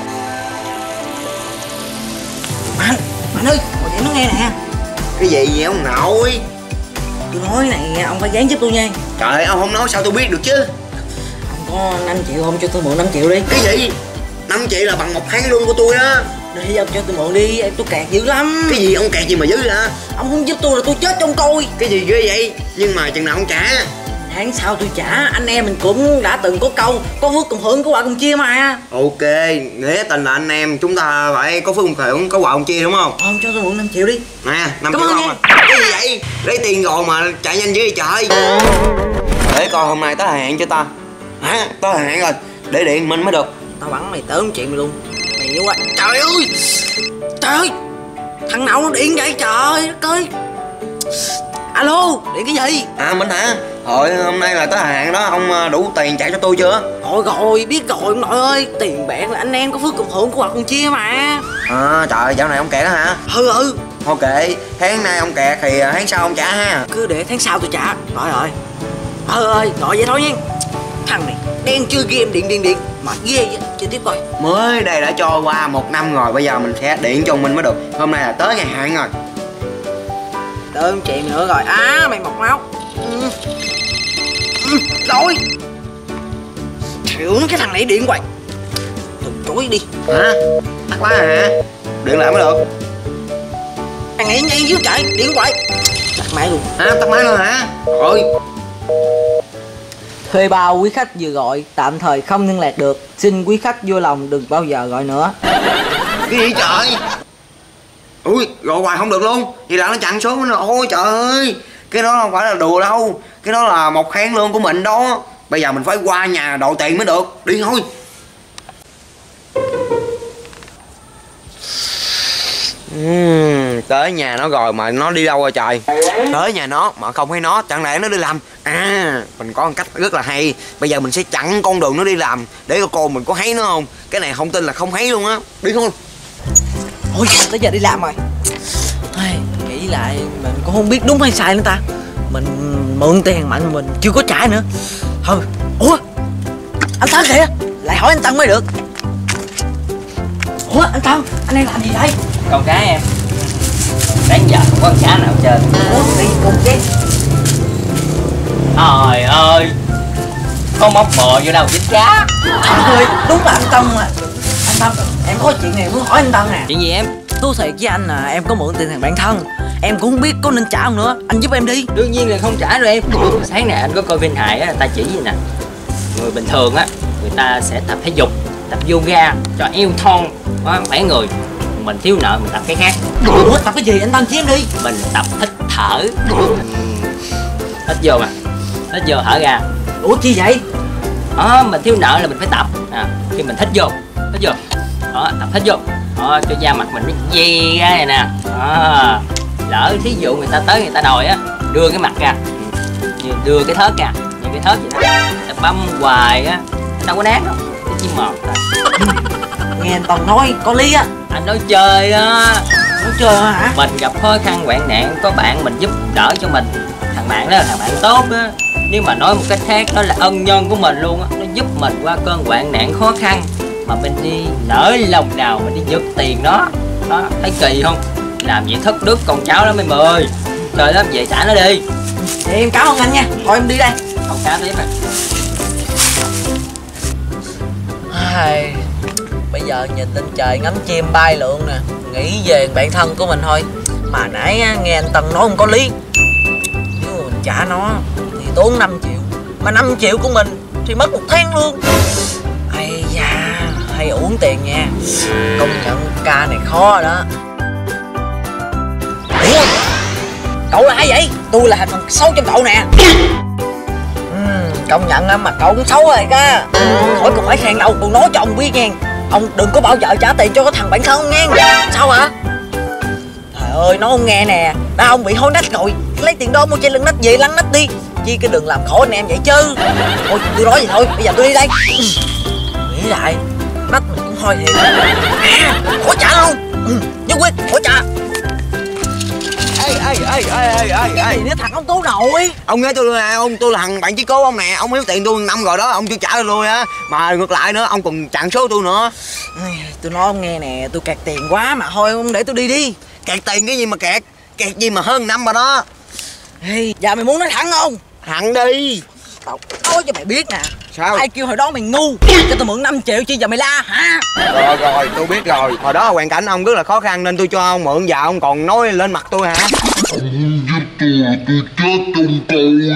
Anh, anh ơi, ngồi dậy nó nghe nè. Cái gì vậy ông nội? Tôi nói này, ông phải dán giúp tôi nha. Trời ơi, ông không nói sao tôi biết được chứ. Ông có năm triệu không, cho tôi mượn năm triệu đi. Cái gì? năm triệu là bằng một tháng lương của tôi đó. Đi ông cho tôi mượn đi, em tôi kẹt dữ lắm. Cái gì ông kẹt gì mà dữ hả? Ông không giúp tôi là tôi chết trong coi. Cái gì ghê vậy? Nhưng mà chừng nào ông trả? Tháng sau tôi trả, anh em mình cũng đã từng có câu có phước cùng hưởng, có quà cùng chia mà. Ok, nghĩa tình là anh em, chúng ta phải có phước cùng hưởng, có quà cùng chia đúng không? Ông cho tôi mượn năm triệu đi. Nè, năm triệu không à? Cái gì vậy? Lấy tiền rồi mà chạy nhanh dữ vậy trời. Để coi hôm nay tới thời hạn cho ta. Hả? Tới thời hạn rồi, để điện Minh mới được. Tao bắn mày tới chuyện mày luôn. Mày nhớ quá. Trời ơi. Trời ơi. Thằng nào nó điện vậy trời đất ơi. Alo, điện cái gì? À Minh hả? Thôi hôm nay là tới thời hạn đó, ông đủ tiền trả cho tôi chưa? Rồi rồi, biết rồi ông nội ơi. Tiền bạc là anh em có phước cùng hưởng, có quà cùng chia mà. À trời ơi, dạo này ông kẹt đó hả? Ừ ừ. Ok, tháng nay ông kẹt thì tháng sau ông trả ha. Cứ để tháng sau tôi trả. Rồi rồi. Ờ ơi, gọi vậy thôi nha. Thằng này đen chưa game điện điện điện mà ghê vậy. Chơi tiếp coi. Mới đây đã cho qua một năm rồi, bây giờ mình sẽ điện cho mình mới được. Hôm nay là tới ngày hạn rồi. Đợi chị nữa rồi. À mày mọc máu. Ừ. Ừ, rồi. Chịu cái thằng này điện hoài. Đừng chối đi. Hả? Tắt máy hả? Điện lại mới được. Thằng này nhanh dưới chạy, điện hoài. Tắt máy luôn. Hả? Tắt máy luôn hả? Rồi. Thuê bao quý khách vừa gọi tạm thời không liên lạc được. Xin quý khách vui lòng đừng bao giờ gọi nữa. Cái gì trời? Ui, gọi hoài không được luôn. Thì là nó chặn số của nó. Ôi trời ơi. Cái đó không phải là đùa đâu. Cái đó là một tháng lương của mình đó. Bây giờ mình phải qua nhà đòi tiền mới được. Đi thôi. Uhm, tới nhà nó rồi mà nó đi đâu rồi trời? Tới nhà nó mà không thấy nó, chẳng lẽ nó đi làm? À, mình có một cách rất là hay. Bây giờ mình sẽ chặn con đường nó đi làm để coi cô mình có thấy nó không. Cái này không tin là không thấy luôn á. Đi thôi. Ôi, tới giờ đi làm rồi. Ai, nghĩ lại mình cũng không biết đúng hay sai nữa ta. Mình mượn tiền mạnh mình chưa có trả nữa. Thôi, ủa anh Tân kìa, lại hỏi anh Tân mới được. Ủa anh Tân, anh đang làm gì đây? Con cá em. Sáng giờ không có con cá nào hết trơn. Ủa đi cùng chứ. Trời ơi, có móc bò vô đâu dính cá. Trời ơi, đúng là anh Tân mà. Anh Tân, em có chuyện này muốn hỏi anh Tân nè. Chuyện gì em? Thú thiệt với anh là em có mượn tiền thằng bạn thân. Em cũng không biết có nên trả không nữa. Anh giúp em đi. Đương nhiên là không trả rồi em. Sáng nay anh có coi phim hài á, ta chỉ gì nè. Người bình thường á, người ta sẽ tập thể dục tập yoga cho eo thon, khỏe người. Mình thiếu nợ mình tập cái khác. Ủa, tập cái gì anh Tân Chim đi. Mình tập hít thở. Hít vô mà, hít vô thở ra. Ủa chi vậy? Đó, mình thiếu nợ là mình phải tập. À, khi mình hít vô, hít vô, đó, tập hít vô, đó, cho da mặt mình nó dì ra này nè. Đó. Lỡ thí dụ người ta tới người ta đòi á, đưa cái mặt ra, đưa cái thớt ra, như cái thớt vậy đó, ta băm hoài á, đâu có nát đâu, cái chỉ mọt thôi. Nghe anh Tân nói có lý á. Anh nói chơi á. Nói chơi hả? Mình gặp khó khăn hoạn nạn, có bạn mình giúp đỡ cho mình. Thằng bạn đó là thằng bạn tốt á. Nếu mà nói một cách khác, đó là ân nhân của mình luôn á. Nó giúp mình qua cơn hoạn nạn khó khăn, mà mình đi nỡ lòng nào mình đi giật tiền nó. Đó, thấy kỳ không? Làm vậy thất đức con cháu lắm em ơi. Trời lắm, về trả nó đi. Thì em cảm ơn anh nha. Thôi em đi đây. Không cá tiếp à. Ai... Bây giờ nhìn lên trời ngắm chim bay lượn nè, nghĩ về bạn thân của mình thôi. Mà nãy á, nghe anh Tân nói không có lý. Nếu mà mình trả nó thì tốn năm triệu, mà năm triệu của mình thì mất một tháng luôn. Ây da, hay uổng tiền nha. Công nhận ca này khó rồi đó. Ủa? Cậu là ai vậy? Tôi là thành phần xấu trong cậu nè. uhm, Công nhận á, mà cậu cũng xấu rồi ca. Khỏi cần phải khen đâu, tôi nói cho ông biết nha. Ông đừng có bao giờ trả tiền cho cái thằng bạn thân nghe. Sao hả? Trời ơi, nó không nghe nè. Ba ông bị hôi nách rồi, lấy tiền đó mua chai lưng nách về lăn nách đi. Chi cái đừng làm khổ anh em vậy chứ. Thôi tôi nói vậy thôi, bây giờ tôi đi đây. Nghĩ lại, nách mình cũng hôi thiệt. À, khỏi trả luôn. Ừ, nhất quyết khỏi trả. Ê ê ê ê ê ê Gì nữa thằng ông Tú nội. Ông nghe tôi là ông, tôi là thằng bạn chí cố ông nè. Ông hiếu tiền tôi năm rồi đó, ông chưa trả cho tôi á. Mà ngược lại nữa, ông còn chặn số tôi nữa. Tôi nói ông nghe nè, tôi kẹt tiền quá mà thôi ông để tôi đi đi. Kẹt tiền cái gì mà kẹt? Kẹt gì mà hơn năm rồi đó. Hey, giờ mày muốn nói thẳng không? Thẳng đi. Tao nói cho mày biết nè. Sao? Ai kêu hồi đó mày ngu cho tôi mượn năm triệu chi giờ mày la hả? Rồi rồi, tôi biết rồi. Hồi đó hoàn cảnh ông rất là khó khăn nên tôi cho ông mượn, giờ ông còn nói lên mặt tôi hả? Ông giúp tôi là tôi chết trong tôi.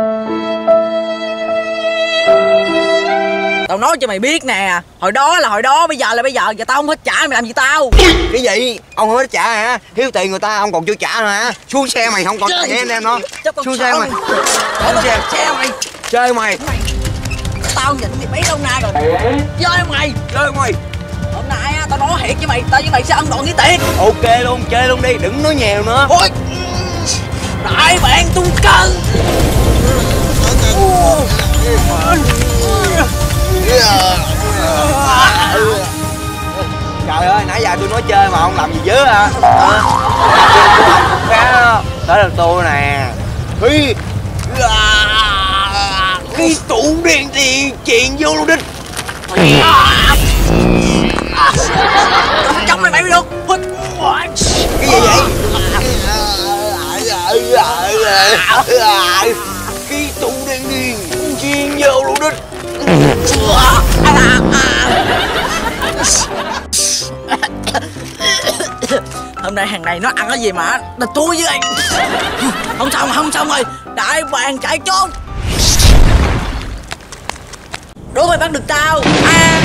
Tao nói cho mày biết nè, hồi đó là hồi đó, bây giờ là bây giờ, giờ tao không hết trả mày làm gì tao? Cái gì? Ông không hết trả hả? Hiếu tiền người ta ông còn chưa trả nữa hả? Xuống xe mày, không còn trả anh em nó. Xuống xe mày. Xuống xe. Xe mày. Chơi mày. Tao nhìn mày mấy lâu nay rồi. Chơi mày. Chơi mày. Hôm nay á, tao nói thiệt với mày, tao với mày sẽ ân đoạn với tiền. Ok luôn, chơi luôn đi, đừng nói nhiều nữa. Ôi. Đại bạn tung cân. Trời ơi, nãy giờ tôi nói chơi mà ông làm gì dữ hả? À, khá đó. Tới là tôi nè. Khi Khi tụ đèn thì chuyện vô luôn đích. Trong này mày biết được. Cái gì vậy? Khi tụ đèn thì chuyện vô luôn đích. Hôm nay hàng này nó ăn cái gì mà địch tôi với anh. Không xong không xong rồi, đại bàng chạy trốn. Đố mày bắt được tao à.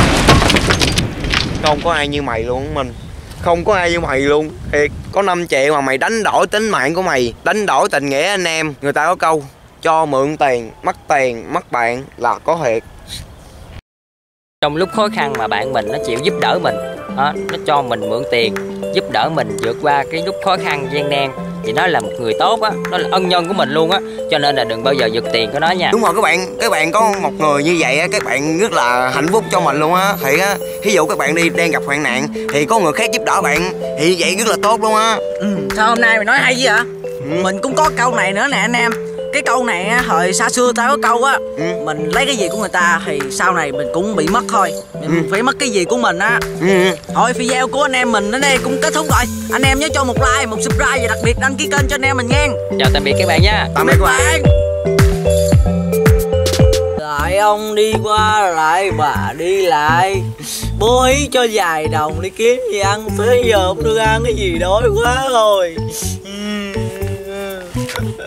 Không có ai như mày luôn mình. Không có ai như mày luôn. Thiệt, có năm triệu mà mày đánh đổi tính mạng của mày, đánh đổi tình nghĩa anh em. Người ta có câu cho mượn tiền, mất tiền, mất bạn là có thiệt. Trong lúc khó khăn mà bạn mình nó chịu giúp đỡ mình đó, nó cho mình mượn tiền, giúp đỡ mình vượt qua cái lúc khó khăn gian nan, thì nó là một người tốt á, nó là ân nhân của mình luôn á, cho nên là đừng bao giờ giật tiền của nó nha. Đúng rồi các bạn, các bạn có một người như vậy á, các bạn rất là hạnh phúc cho mình luôn á. Thiệt á, ví dụ các bạn đi đang gặp hoạn nạn thì có người khác giúp đỡ bạn thì vậy rất là tốt luôn á. Ừ, sao hôm nay mày nói hay vậy? Ừ. Mình cũng có câu này nữa nè anh em. Cái câu này á, hồi xa xưa tao có câu á, ừ. Mình lấy cái gì của người ta thì sau này mình cũng bị mất thôi. Mình ừ. phải mất cái gì của mình á. ừ. Thôi video của anh em mình đến đây cũng kết thúc rồi. Anh em nhớ cho một like, một subscribe và đặc biệt đăng ký kênh cho anh em mình nha. Chào tạm biệt các bạn nha. Tạm biệt các bạn. Lại ông đi qua lại bà đi lại, bố ý cho vài đồng đi kiếm gì ăn, tới giờ không được ăn cái gì đói quá rồi.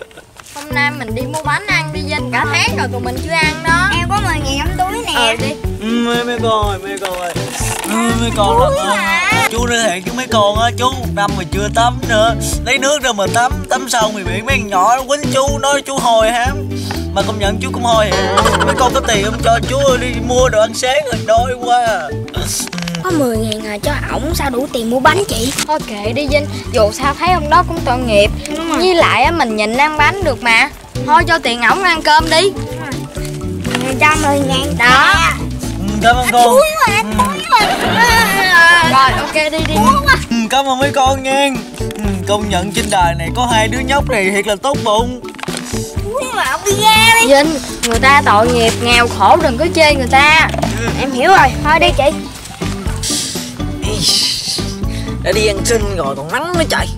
Hôm nay mình đi mua bánh ăn đi dinh cả tháng rồi tụi mình chưa ăn đó. Em có mười ngàn trong túi nè. Ờ đi. mấy mấy con ơi, mấy con ơi, mấy con lần ơi, chú nói thiệt chứ mấy con á, chú một năm mà chưa tắm nữa, lấy nước ra mà tắm, tắm xong thì bị mấy con nhỏ nó quýnh chú, nói chú hôi hám, mà công nhận chú cũng hôi hả? Mấy con có tiền không cho chú đi mua đồ ăn sáng rồi, đói quá. Có mười ngàn à, cho ổng sao đủ tiền mua bánh chị. Thôi kệ đi Vinh, dù sao thấy ông đó cũng tội nghiệp. Với lại á mình nhìn ăn bánh được mà. Thôi cho tiền ổng ăn cơm đi. Cho mười ngàn đó. Cảm ơn con. Rồi ok đi đi. Cảm ơn mấy con nha. Công nhận trên đời này có hai đứa nhóc này thiệt là tốt bụng. Vinh, người ta tội nghiệp, nghèo khổ đừng có chê người ta. Em hiểu rồi, thôi đi chị. Đã đi ăn xin rồi còn nắng nữa trời.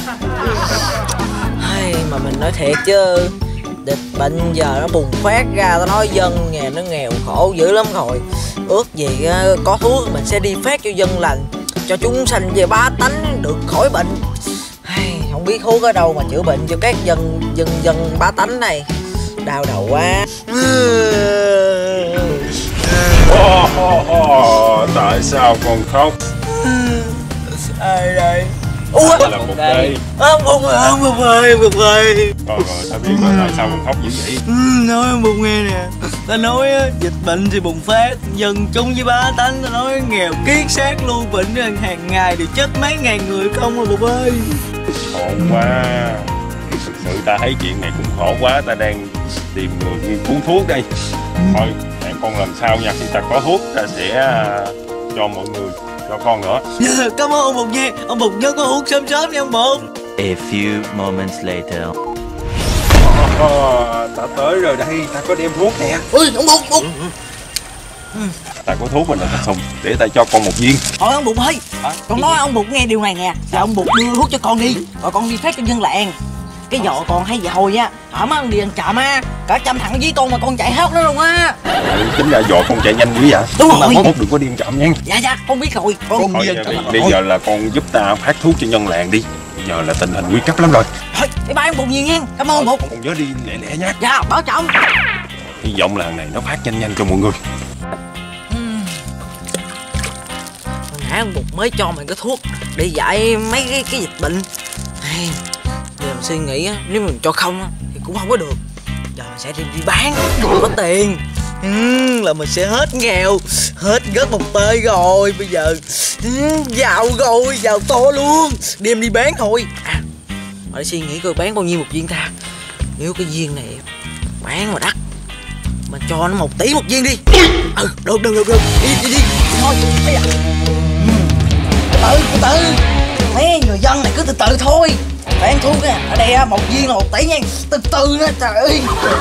Hay mà mình nói thiệt chứ, dịch bệnh giờ nó bùng phát ra, tao nói dân nghèo nó nghèo khổ dữ lắm rồi. Ước gì có thuốc mình sẽ đi phát cho dân lành, cho chúng sanh về bá tánh được khỏi bệnh. Hay, không biết thuốc ở đâu mà chữa bệnh cho các dân dân dân bá tánh này. Đau đầu quá. Oh, oh, oh, tại sao con khóc? Ai đây? Ủa? Là Bụt đây. Ông Bụt ơi, ông Bụt ơi, Bụt ơi. Rồi rồi, tao biết rồi, tại sao con khóc dữ vậy? Ừ, nói ông Bụt nghe nè. Ta nói á, dịch bệnh thì bùng phát, dân chúng với bá tánh, ta nói nghèo kiết xác luôn, bệnh hàng, hàng ngày thì chết mấy ngàn người không rồi Bụt ơi. Khổ quá. Thực sự ta thấy chuyện này cũng khổ quá, ta đang tìm người nghiên cứu thuốc đây. Thôi, để con làm sao nha, khi ta có thuốc ta sẽ cho mọi người, cho con nữa. Yeah, cảm ơn ông Bụt nha, ông Bụt nhớ có uống sớm sớm nha ông Bụt. A few moments later. Oh, ta tới rồi đây, ta có đem thuốc nè. Ui, ông Bụt, Bụt. Ta có thuốc mình là ta xong, để ta cho con một viên. Thôi ông Bụt ơi, à, con nói ông Bụt nghe điều này nè, là ông Bụt đưa thuốc cho con đi, rồi con đi phát cho dân làng. Cái vợ con hay vậy hồi á, hả má đi ăn trộm á, cả trăm thằng với con mà con chạy hết nó luôn á. Ừ, tính ra vợ con chạy nhanh dữ vậy? Đúng rồi. Mà đừng có đi ăn trộm nha. Dạ dạ, con biết rồi. Con Thôi, bây, bây giờ là con giúp ta phát thuốc cho nhân làng đi. Bây giờ là tình hình nguy cấp lắm rồi. Thôi, bye bye ông Bụt nhiều nha. Cảm ơn ông Bụt. Con nhớ đi lẹ lẹ nha. Dạ, bảo trọng. Hy vọng làng này nó phát nhanh nhanh cho mọi người. Hồi nãy ông Bụt mới cho mày cái thuốc để giải mấy cái, cái dịch bệnh. Hey, giờ mình suy nghĩ á, nếu mình cho không á thì cũng không có được. Giờ mình sẽ đem đi bán, không có tiền. Ừ, là mình sẽ hết nghèo, hết gớt một tơi rồi. Bây giờ ừ, giàu rồi, giàu to luôn. Đem đi bán thôi. À, mà để suy nghĩ coi bán bao nhiêu một viên ta. Nếu cái viên này bán mà đắt, mình cho nó một tỷ một viên đi. Ừ, được, được, được, được. Đi, đi, đi, thôi. Bây giờ ừ. Từ từ, từ từ. Mấy người dân này cứ từ từ thôi. Bán thuốc á, ở đây á, một viên là một tỷ nha. Từ từ nữa, trời ơi.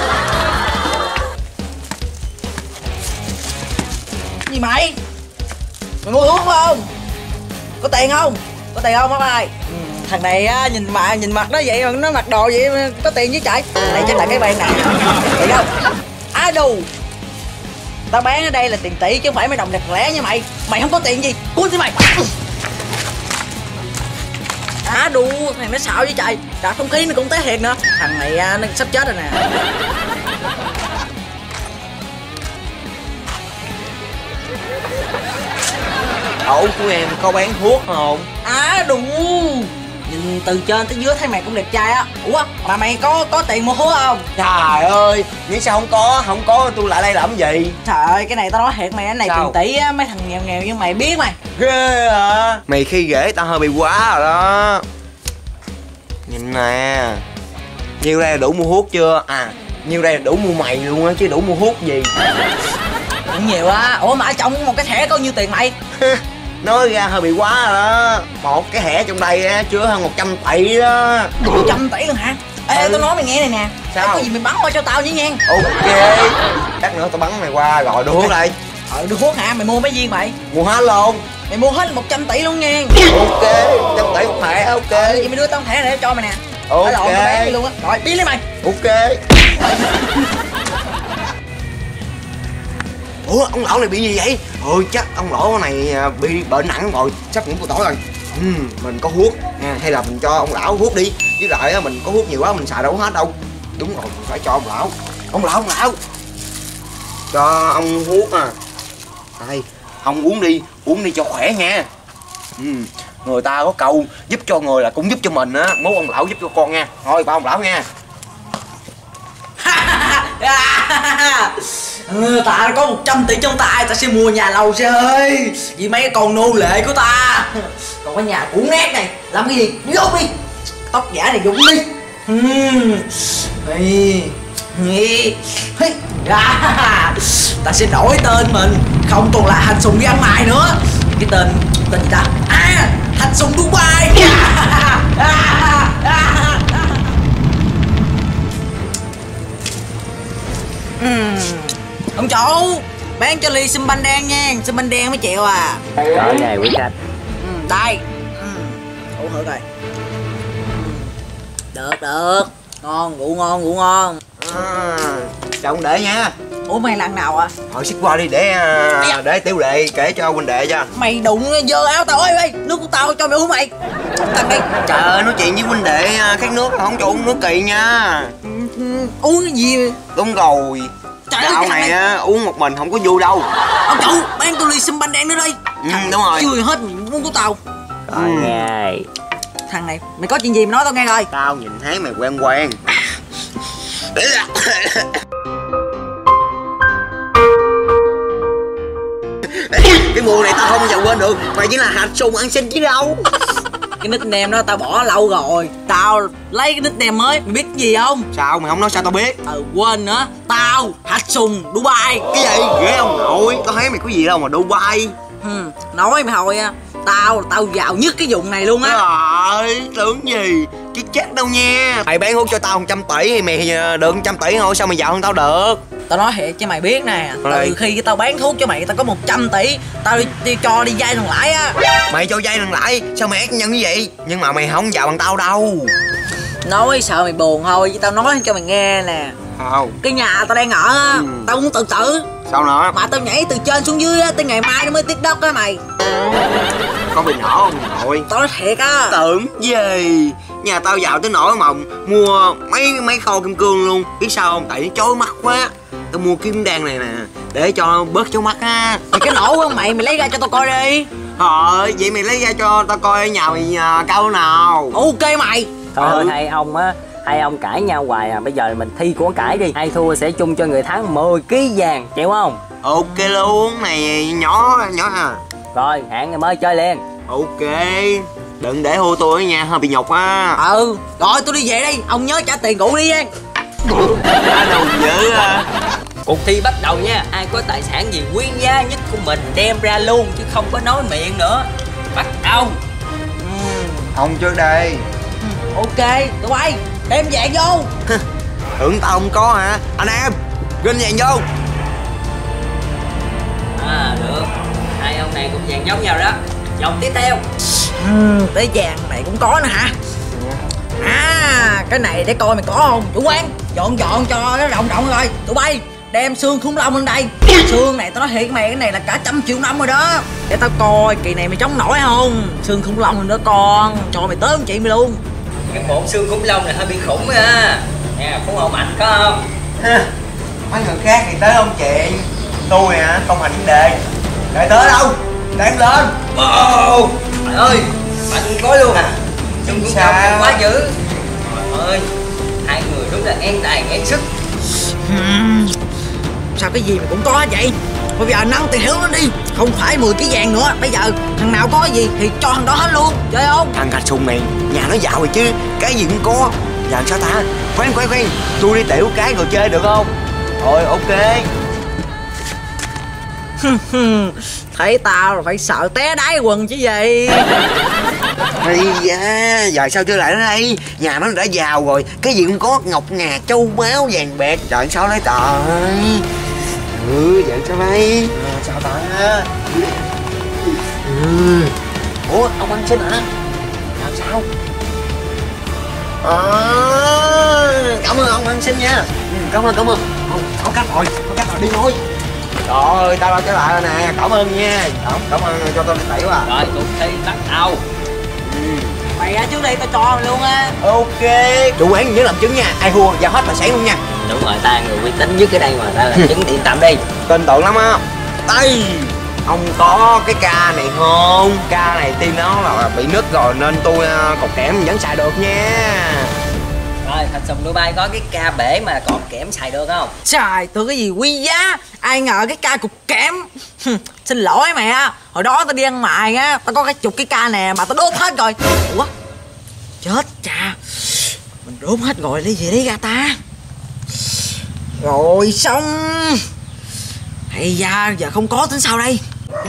Gì mày? Mày mua thuốc không? Có tiền không? Có tiền không bác ơi? Ừ, thằng này á, nhìn mà nhìn mặt nó vậy mà nó mặc đồ vậy mà có tiền chứ chạy. Đây chắc là cái bàn này. Vậy đâu? Á đù. Tao bán ở đây là tiền tỷ chứ không phải mấy đồng đẹp lẻ nha mày. Mày không có tiền gì? Cút đi mày. Á đù, thằng nó xạo với trời. Đạp không khí nó cũng té thiệt nữa. Thằng này nó sắp chết rồi nè. Ổ của em có bán thuốc không? À đủ. Nhìn từ trên tới dưới thấy mày cũng đẹp trai á. Ủa mà mày có có tiền mua thuốc không? Trời ơi, nghĩ sao không có, không có tôi lại đây làm gì? Trời ơi, cái này tao nói thiệt mày, cái này Sao? tiền tỷ á, mấy thằng nghèo nghèo như mày biết mày. Ghê à. Mày khi ghễ tao hơi bị quá rồi đó. Nhìn nè, nhiêu đây là đủ mua thuốc chưa? À, nhiêu đây là đủ mua mày luôn á chứ đủ mua thuốc gì. Cũng nhiều á. Ủa mà ở trong một cái thẻ có nhiêu tiền mày? Nói ra hơi bị quá rồi đó. Một cái thẻ trong đây á chứa hơn một trăm tỷ đó. một trăm tỷ luôn hả? Ê, Ừ. tao nói mày nghe này nè. Sao? Có gì mày bắn qua cho tao với nha. Ok, lát nữa tao bắn mày qua rồi đưa thuốc đây. Ờ, đưa thuốc hả? Mày mua mấy viên mày? Mua hết luôn. Mày mua hết một trăm tỷ luôn nha. Ok, trăm tỷ một thẻ, ok. Ờ, vậy mày đưa tao một thẻ này để cho mày nè. Ok. Ở lộn tao bán đi luôn á. Rồi, đi lấy mày. Ok. Ủa, ông lão này bị gì vậy? Ôi chắc ông lão này bị bệnh nặng rồi, sắp ngủ buổi tối rồi. Ừ, mình có thuốc nha, hay là mình cho ông lão thuốc đi. Với lại á, mình có thuốc nhiều quá mình xài đâu hết đâu. Đúng rồi, mình phải cho ông lão. Ông lão, ông lão, cho ông thuốc à. Đây, ông uống đi, uống đi cho khỏe nha. Ừ, người ta có câu giúp cho người là cũng giúp cho mình á. Mốt ông lão giúp cho con nha. Thôi ba ông lão nha. Ừ, ta có một trăm tỷ trong tay, ta sẽ mua nhà lầu xe ơi. Vì mấy con nô lệ của ta. Còn cái nhà cũ nát này, làm cái gì? Đi đi. Tóc giả này dùng đi. Ta sẽ đổi tên mình, không còn là Hành Sùng đi ăn mày nữa. Cái tên, tên gì ta? À, Hành Sùng Dubai. uhm. Ông chủ, bán cho ly sâm banh đen nha, sâm banh đen mới chịu à. Có nghề quý khách. Ừ, đây. Ừ. Uống thử coi. Được, được. Ngon, ngủ ngon, ngủ ngon. À, chào huynh đệ nha. Ủa mày lần nào à? Thôi xích qua đi để à, để tiểu đệ kể cho huynh đệ cho. Mày đụng dơ áo tao ơi, ơi nước của tao cho mày uống mày. Thằng đây. Trời ơi, nói chuyện với huynh đệ khát nước không cho uống nước kỳ nha. Ừ, uống cái gì? Đúng rồi. Dạo này á, uống một mình không có vui đâu. Ông chủ, bán tôi ly sâm banh đen nữa đi. Ừ, đúng rồi. Chưa hết uống của tao. Có nghe. Thằng này, mày có chuyện gì mày nói tao nghe coi. Tao nhìn thấy mày quen quen. Cái mùa này tao không bao giờ quên được. Mày chỉ là hạt sùng ăn xin chứ đâu. Cái nickname đó tao bỏ lâu rồi. Tao lấy cái nickname mới, mày biết cái gì không? Sao mày không nói sao tao biết? Ờ quên nữa. Tao Hạt Sùng Dubai. Cái gì? Ghê ông nội. Tao thấy mày có gì đâu mà Dubai. Ừ, nói mày hồi á. Tao tao giàu nhất cái vùng này luôn á. Trời, tưởng gì chứ chết đâu nha. Mày bán hút cho tao một trăm tỷ thì mày được một trăm tỷ thôi, sao mày giàu hơn tao được? Tao nói thiệt cho mày biết nè, từ khi tao bán thuốc cho mày tao có một trăm tỷ, tao đi, đi cho đi vay thằng lãi á. Mày cho vay thằng lãi, sao mày ác nhân như vậy? Nhưng mà mày không giàu bằng tao đâu. Nói sợ mày buồn thôi chứ tao nói cho mày nghe nè. Không. Cái nhà tao đang ở á, ừ. Tao muốn tự tử. Sao nữa? Mà tao nhảy từ trên xuống dưới á, tới ngày mai nó mới tiếp đất á mày. Có bị nổ không nội? Tao nói thiệt á. Tưởng gì? Nhà tao giàu tới nỗi mà mua mấy mấy kho kim cương luôn. Biết sao không? Tại nó chói mắt quá. Tao mua kim đan này nè để cho bớt chói mắt á. Mày cái nổ không mày? Mày lấy ra cho tao coi đi. Thôi vậy mày lấy ra cho tao coi nhà mày à, cao nào. Ok mày. Thôi ừ. Hai ông á, hai ông cãi nhau hoài à. Bây giờ mình thi của cãi đi. Ai thua sẽ chung cho người thắng mười ký vàng, chịu không? Ok luôn. Này nhỏ nhỏ à. Rồi hẹn ngày mới chơi liền. Ok. Đừng để hô tôi nha, hơi bị nhục á. Ừ. Rồi tôi đi về đi. Ông nhớ trả tiền ngủ đi nha. Đã đâu dữ à. Cuộc thi bắt đầu nha. Ai có tài sản gì quý giá nhất của mình đem ra luôn, chứ không có nói miệng nữa. Bắt đầu. ừ. Ông trước đây. ừ. Ok, tụi bay đem vàng vô. Tưởng tao không có hả? Anh em ginh vàng vô. À được. Hai ông này cũng vàng giống nhau đó. Vòng tiếp theo. ừ, Tới vàng này cũng có nữa hả? À, cái này để coi mày có không. Chủ quán dọn dọn cho nó rộng rộng rồi. Tụi bay đem xương khủng long lên đây. Xương này tao nói thiệt mày, cái này là cả trăm triệu năm rồi đó. Để tao coi kỳ này mày chống nổi không. Xương khủng long rồi đó con. Cho mày tới ông chị mày luôn. Cái bộ xương khủng long này hơi bị khủng á. Nè, phú hộ mạnh có không? Mấy người khác thì tới ông chị. Tôi hả, không thành vấn đề. Để tới đâu? Đem lên. Wow. Trời ơi, mạnh có luôn à. Xương khủng long này quá dữ. Trời ơi, hai người đúng là ngang tài ngang sức. Hmm. Sao cái gì mà cũng có vậy? Bây giờ nâng tiền hiếu nó đi. Không phải mười ký vàng nữa. Bây giờ thằng nào có gì thì cho thằng đó hết luôn. Chơi không? Thằng Hạt Sùng này nhà nó giàu rồi chứ. Cái gì cũng có. Giờ sao ta? Khoan khoan khoan. Tôi đi tiểu cái rồi chơi được không? Thôi ok. Thấy tao là phải sợ té đáy quần chứ gì. Ây da, giờ sao chơi lại nó đây? Nhà nó đã giàu rồi. Cái gì cũng có, ngọc ngà, châu báu, vàng bạc. Trời sao đấy trời. Ừ, vậy sao đây? À, sao ta? Ừ. Ủa, ông ăn xin hả? Làm sao? À, cảm ơn ông ăn xin nha. Ừ, cảm ơn, cảm ơn. Không, có cách rồi, có cách rồi, đi thôi. Trời ơi, tao đã trở lại rồi nè, cảm ơn nha. Cảm, cảm ơn cho tôi đẩy quá. Rồi, cuộc thi bắt đầu. Ừ. Mày ra trước đây tao cho mày luôn á. Ok. Chủ quán nhớ làm chứng nha, ai thua giao hết tài sản luôn nha. Đúng rồi, ta người uy tín nhất ở đây mà, ta làm chứng yên tâm đi. Tin tưởng lắm á. Đây. ông có cái ca này không? Ca này tim nó là bị nứt rồi nên tôi cột kẽm vẫn xài được nha. Rồi Thạch Sùng Đuôi Bay có cái ca bể mà cột kẽm xài được không? Trời, tôi cái gì quý giá, ai ngờ cái ca cục kẽm. Xin lỗi mẹ, hồi đó tao đi ăn mày á, tao có cái chục cái ca nè mà tao đốt hết rồi. Ủa, chết cha, mình đốt hết rồi lấy gì lấy ra ta? Rồi xong. Hay da, giờ không có tính sao đây?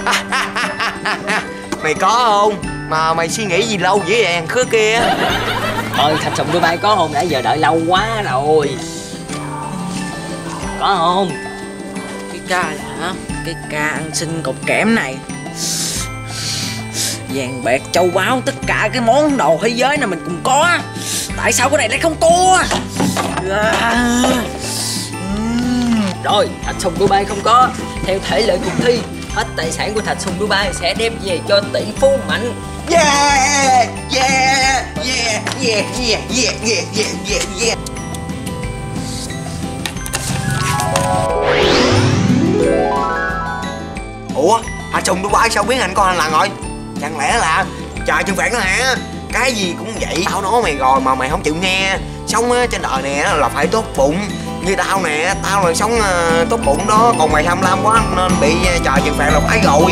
Mày có không? Mà mày suy nghĩ gì lâu vậy đèn khứa kia? Thôi Thạch Sùng Đuôi Bay có không? Nãy giờ đợi lâu quá rồi. Có không? Cái ca là cái ca ăn xin cục kẽm này. Vàng bạc châu báu, tất cả cái món đồ thế giới này mình cũng có. Tại sao cái này lại không có? À. Rồi Thạch Sùng Đuôi Bay không có. Theo thể lệ cuộc thi, hết tài sản của Thạch Sùng Đuôi Bay sẽ đem về cho tỷ phú Mạnh. Yeah, yeah, yeah, yeah, yeah, yeah, yeah, yeah, yeah, yeah. Ủa, Thạch Sùng Đuôi Bay sao biến thành con anh lần rồi? Chẳng lẽ là trời trừng phạt nó hả? Cái gì cũng vậy, tao nói mày rồi mà mày không chịu nghe. Sống á, trên đời này là phải tốt bụng. Như tao nè, tao là sống uh, tốt bụng đó. Còn mày tham lam quá nên bị uh, trời trừng phạt là phải rồi.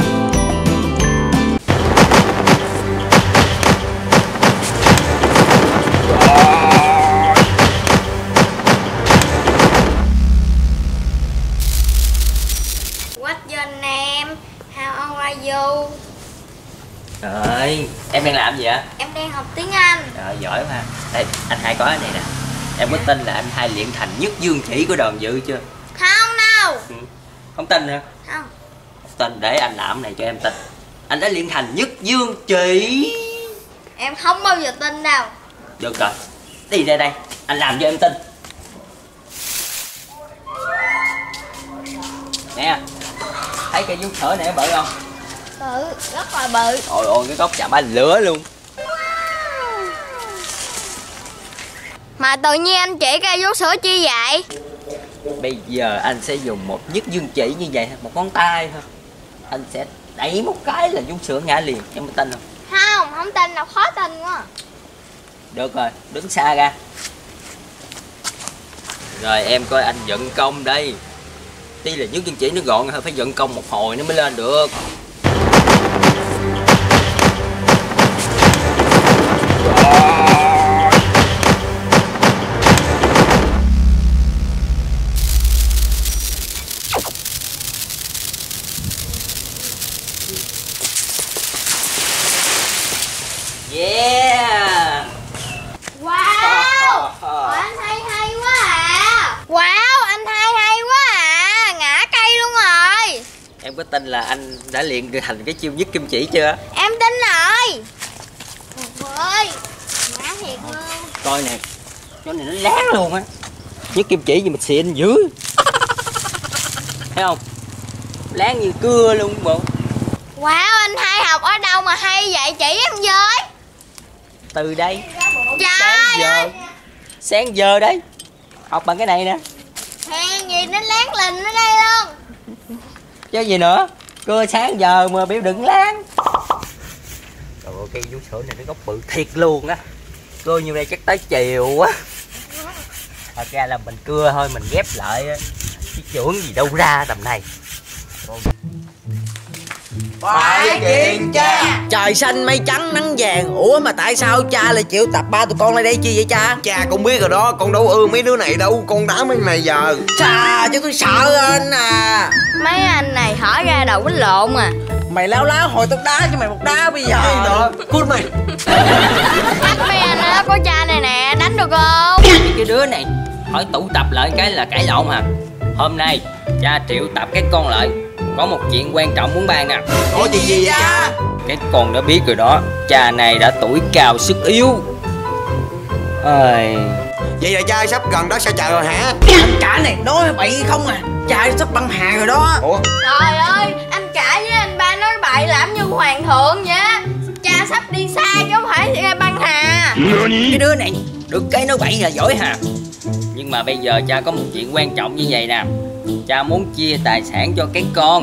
What's your name? How are you? Trời, em đang làm gì vậy? Em đang học tiếng Anh. Trời, giỏi quá. Đây, anh Hai có cái này nè. Em có tin là anh Hai luyện thành nhất dương chỉ của đoàn dự chưa? Không đâu. Ừ. Không tin hả? Không. Không tin, để anh làm cái này cho em tin. Anh đã luyện thành nhất dương chỉ. Em không bao giờ tin đâu. Được rồi, đi ra đây, anh làm cho em tin. Nè, thấy cây vuốt thở này bự không? Bự, rất là bự. Ôi ôi, cái gốc chạm ba lửa luôn. Mà tự nhiên anh chỉ cây vuốt sữa chi vậy? Bây giờ anh sẽ dùng một nhất dương chỉ như vậy, một ngón tay thôi. Anh sẽ đẩy một cái là vuốt sữa ngã liền, em có tin không? Không, không tin đâu, khó tin quá. Được rồi, đứng xa ra. Rồi em coi anh vận công đây. Tuy là nhất dương chỉ nó gọn hơn, phải vận công một hồi nó mới lên được. Yeah. Wow, anh hay hay quá à. Wow, anh hay hay quá à. Ngã cây luôn rồi. Em có tin là anh đã luyện thành cái chiêu nhất kim chỉ chưa? Em tin rồi. Trời ơi, ngã thiệt luôn. Coi nè, chỗ này nó láng luôn á. Nhất kim chỉ gì mà xịn dữ. Thấy không? Láng như cưa luôn bộ. Wow, anh hay học ở đâu mà hay vậy, chỉ em với. Từ đây. Trời Sáng giờ. ơi. Sáng giờ đấy. Học bằng cái này nè. Hèn gì nó láng lình ở đây luôn. Chứ gì nữa. Cưa sáng giờ mà biểu đừng láng. Trời ơi, cây vú sữa này nó gốc bự thiệt luôn á. Cưa như đây chắc tới chiều á. Thật ra là mình cưa thôi, mình ghép lại á. Chứ trưởng gì đâu ra tầm này. Phải kiện cha. Trời xanh mây trắng nắng vàng. Ủa mà tại sao cha lại chịu tập ba tụi con lại đây chi vậy cha? Cha cũng biết rồi đó, con đâu ưa mấy đứa này đâu, con đá mấy này giờ. Chà, chứ tôi sợ anh à. Mấy anh này hỏi ra đầu quýnh lộn à. Mày láo láo hồi tao đá cho mày một đá bây giờ. Đó, cút mày. Bắt mấy anh đó có cha này nè, đánh được không? Cái đứa này hỏi tụ tập lại cái là cãi lộn hả? Hôm nay cha triệu tập các con lại, có một chuyện quan trọng muốn bàn nè. Có chuyện gì vậy cha? Các con đã biết rồi đó, cha này đã tuổi cao sức yếu. Ơi. Vậy là cha sắp gần đó sao trời rồi hả? Anh cả này nói bậy không à. Cha sắp băng hà rồi đó. Ủa? Trời ơi, anh cả với anh ba nói bậy làm như hoàng thượng vậy. Cha sắp đi xa chứ không phải ra băng hà. Cái đứa này được cái nói bậy là giỏi hả? Nhưng mà bây giờ cha có một chuyện quan trọng như vậy nè. Cha muốn chia tài sản cho các con.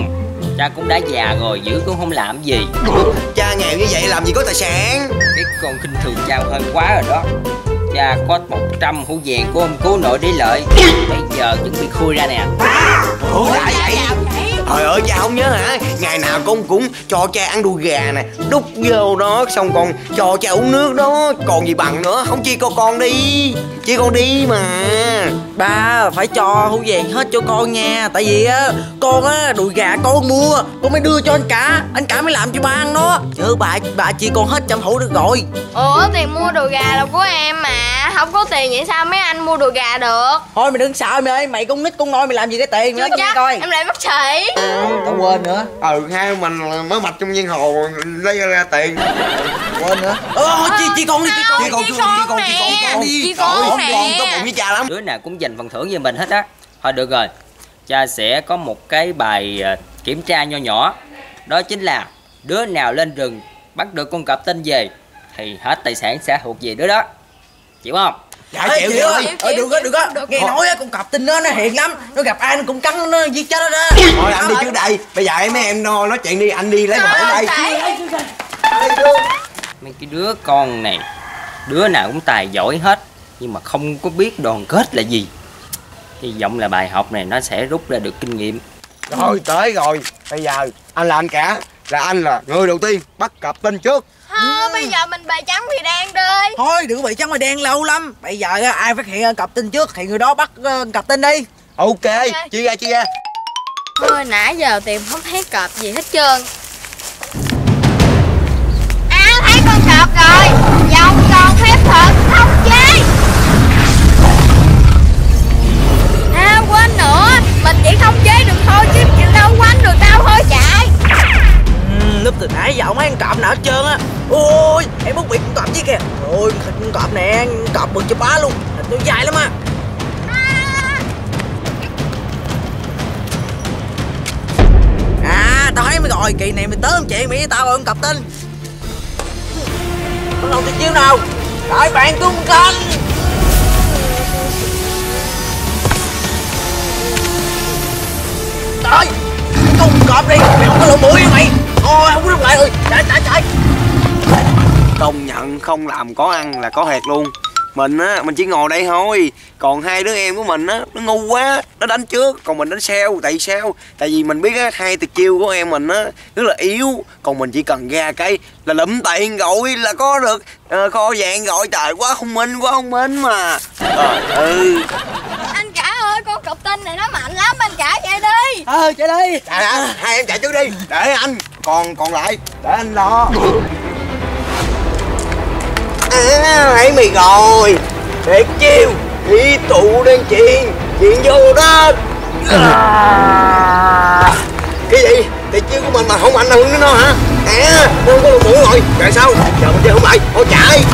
Cha cũng đã già rồi, giữ cũng không làm gì. Cha nghèo như vậy làm gì có tài sản. Cái con khinh thường cha hơi quá rồi đó. Cha có một trăm hũ vàng của ông cố nội để lợi. Bây giờ chuẩn bị khui ra nè. Ủa lại vậy? Trời ơi cha không nhớ hả? Ngày nào con cũng cho cha ăn đùi gà nè, đút vô đó xong còn cho cha uống nước đó. Còn gì bằng nữa, không chia con con đi. Chia con đi mà. Ba phải cho hũ vàng hết cho con nha. Tại vì á con á đùi gà con mua, con mới đưa cho anh cả. Anh cả mới làm cho ba ăn đó. Chứ bà bà chia con hết trăm hũ được rồi. Ủa tiền mua đùi gà là của em mà. Không có tiền vậy sao mấy anh mua đùi gà được? Thôi mày đừng sợ mày ơi, mày con nít con nôi mày làm gì cái tiền nữa. Chắc coi em lại bắt sĩ. Tao quên nữa. Ừ hai mình mới mạch trong viên hồ lấy ra tiền. Quên nữa. Ơ chi chi con đi chi con. Chi con chi con chi con chi con đi. Chi con Không nè. con tốt bụng với cha lắm. Đứa nào cũng giành phần thưởng như mình hết á. Thôi được rồi, cha sẽ có một cái bài kiểm tra nho nhỏ. Đó chính là đứa nào lên rừng bắt được con cọp tinh về thì hết tài sản sẽ thuộc về đứa đó. Chịu không? Dạ Ê, chịu chịu rồi. ơi. Ơi đừng có đừng có. Nghe nói á con cọp tinh nó nó hiền lắm. Nó gặp ai nó cũng cắn nó giết chết nó đó. Thôi anh đi trước đây. Bây giờ mấy em no nói chuyện đi, anh đi lấy phần thưởng đây. Mấy cái đứa con này, đứa nào cũng tài giỏi hết nhưng mà không có biết đoàn kết là gì. Hy vọng là bài học này nó sẽ rút ra được kinh nghiệm. Rồi tới rồi. Bây giờ anh là anh cả, là anh là người đầu tiên bắt cọp tinh trước. Thôi bây giờ mình bày trắng thì đen đi. Thôi đừng có bị trắng mày đen lâu lắm. Bây giờ á, ai phát hiện cọp tinh trước thì người đó bắt uh, cọp tinh đi. Ok, chia ra chia ra. Thôi nãy giờ tìm không thấy cọp gì hết trơn. À thấy con cọp rồi. Vòng còn phép thuật không chế. À quên nữa, mình chỉ không chế được thôi chứ đâu quánh được đâu, thôi chạy. Ừ, lúc từ nãy giờ mấy con cọp nào hết trơn á. Ôi em muốn bị con cọp chứ kìa. Ôi thịt con cọp nè, cọp bự cho bá luôn. Thịt nó dài lắm á. À tao thấy mày rồi, kỳ này mày tới không chuyện mày với tao rồi con cọp tinh. Bắt đầu từ chiêu nào? Đại bàng tung canh. Trời, con cọp đi, mày không có lỗ mũi mày. Ôi không có lúc lại rồi, chạy chạy chạy. Công nhận không làm có ăn là có hệt luôn. Mình á, mình chỉ ngồi đây thôi. Còn hai đứa em của mình á, nó ngu quá. Nó đánh trước, còn mình đánh sau. Tại sao? Tại vì mình biết á, hai tuyệt chiêu của em mình á rất là yếu. Còn mình chỉ cần ra cái là lụm tiền gọi là có được uh, kho vàng gọi. Trời quá thông minh, quá thông minh mà. Ờ, ừ. Anh cả ơi, con cọp tinh này nó mạnh lắm, anh cả chạy đi. Ờ chạy đi. Trời ơi, hai em chạy trước đi. Để anh, còn còn lại để anh lo. À, thấy mày rồi. Tuyệt chiêu đi tụ đen chuyện chuyện vô đó. À. Cái gì? Tuyệt chiêu của mình mà không ảnh hưởng đến nó hả? À, nó không có lỗ mũi rồi. Rồi sao? Giờ mình chơi không lại. Thôi chạy.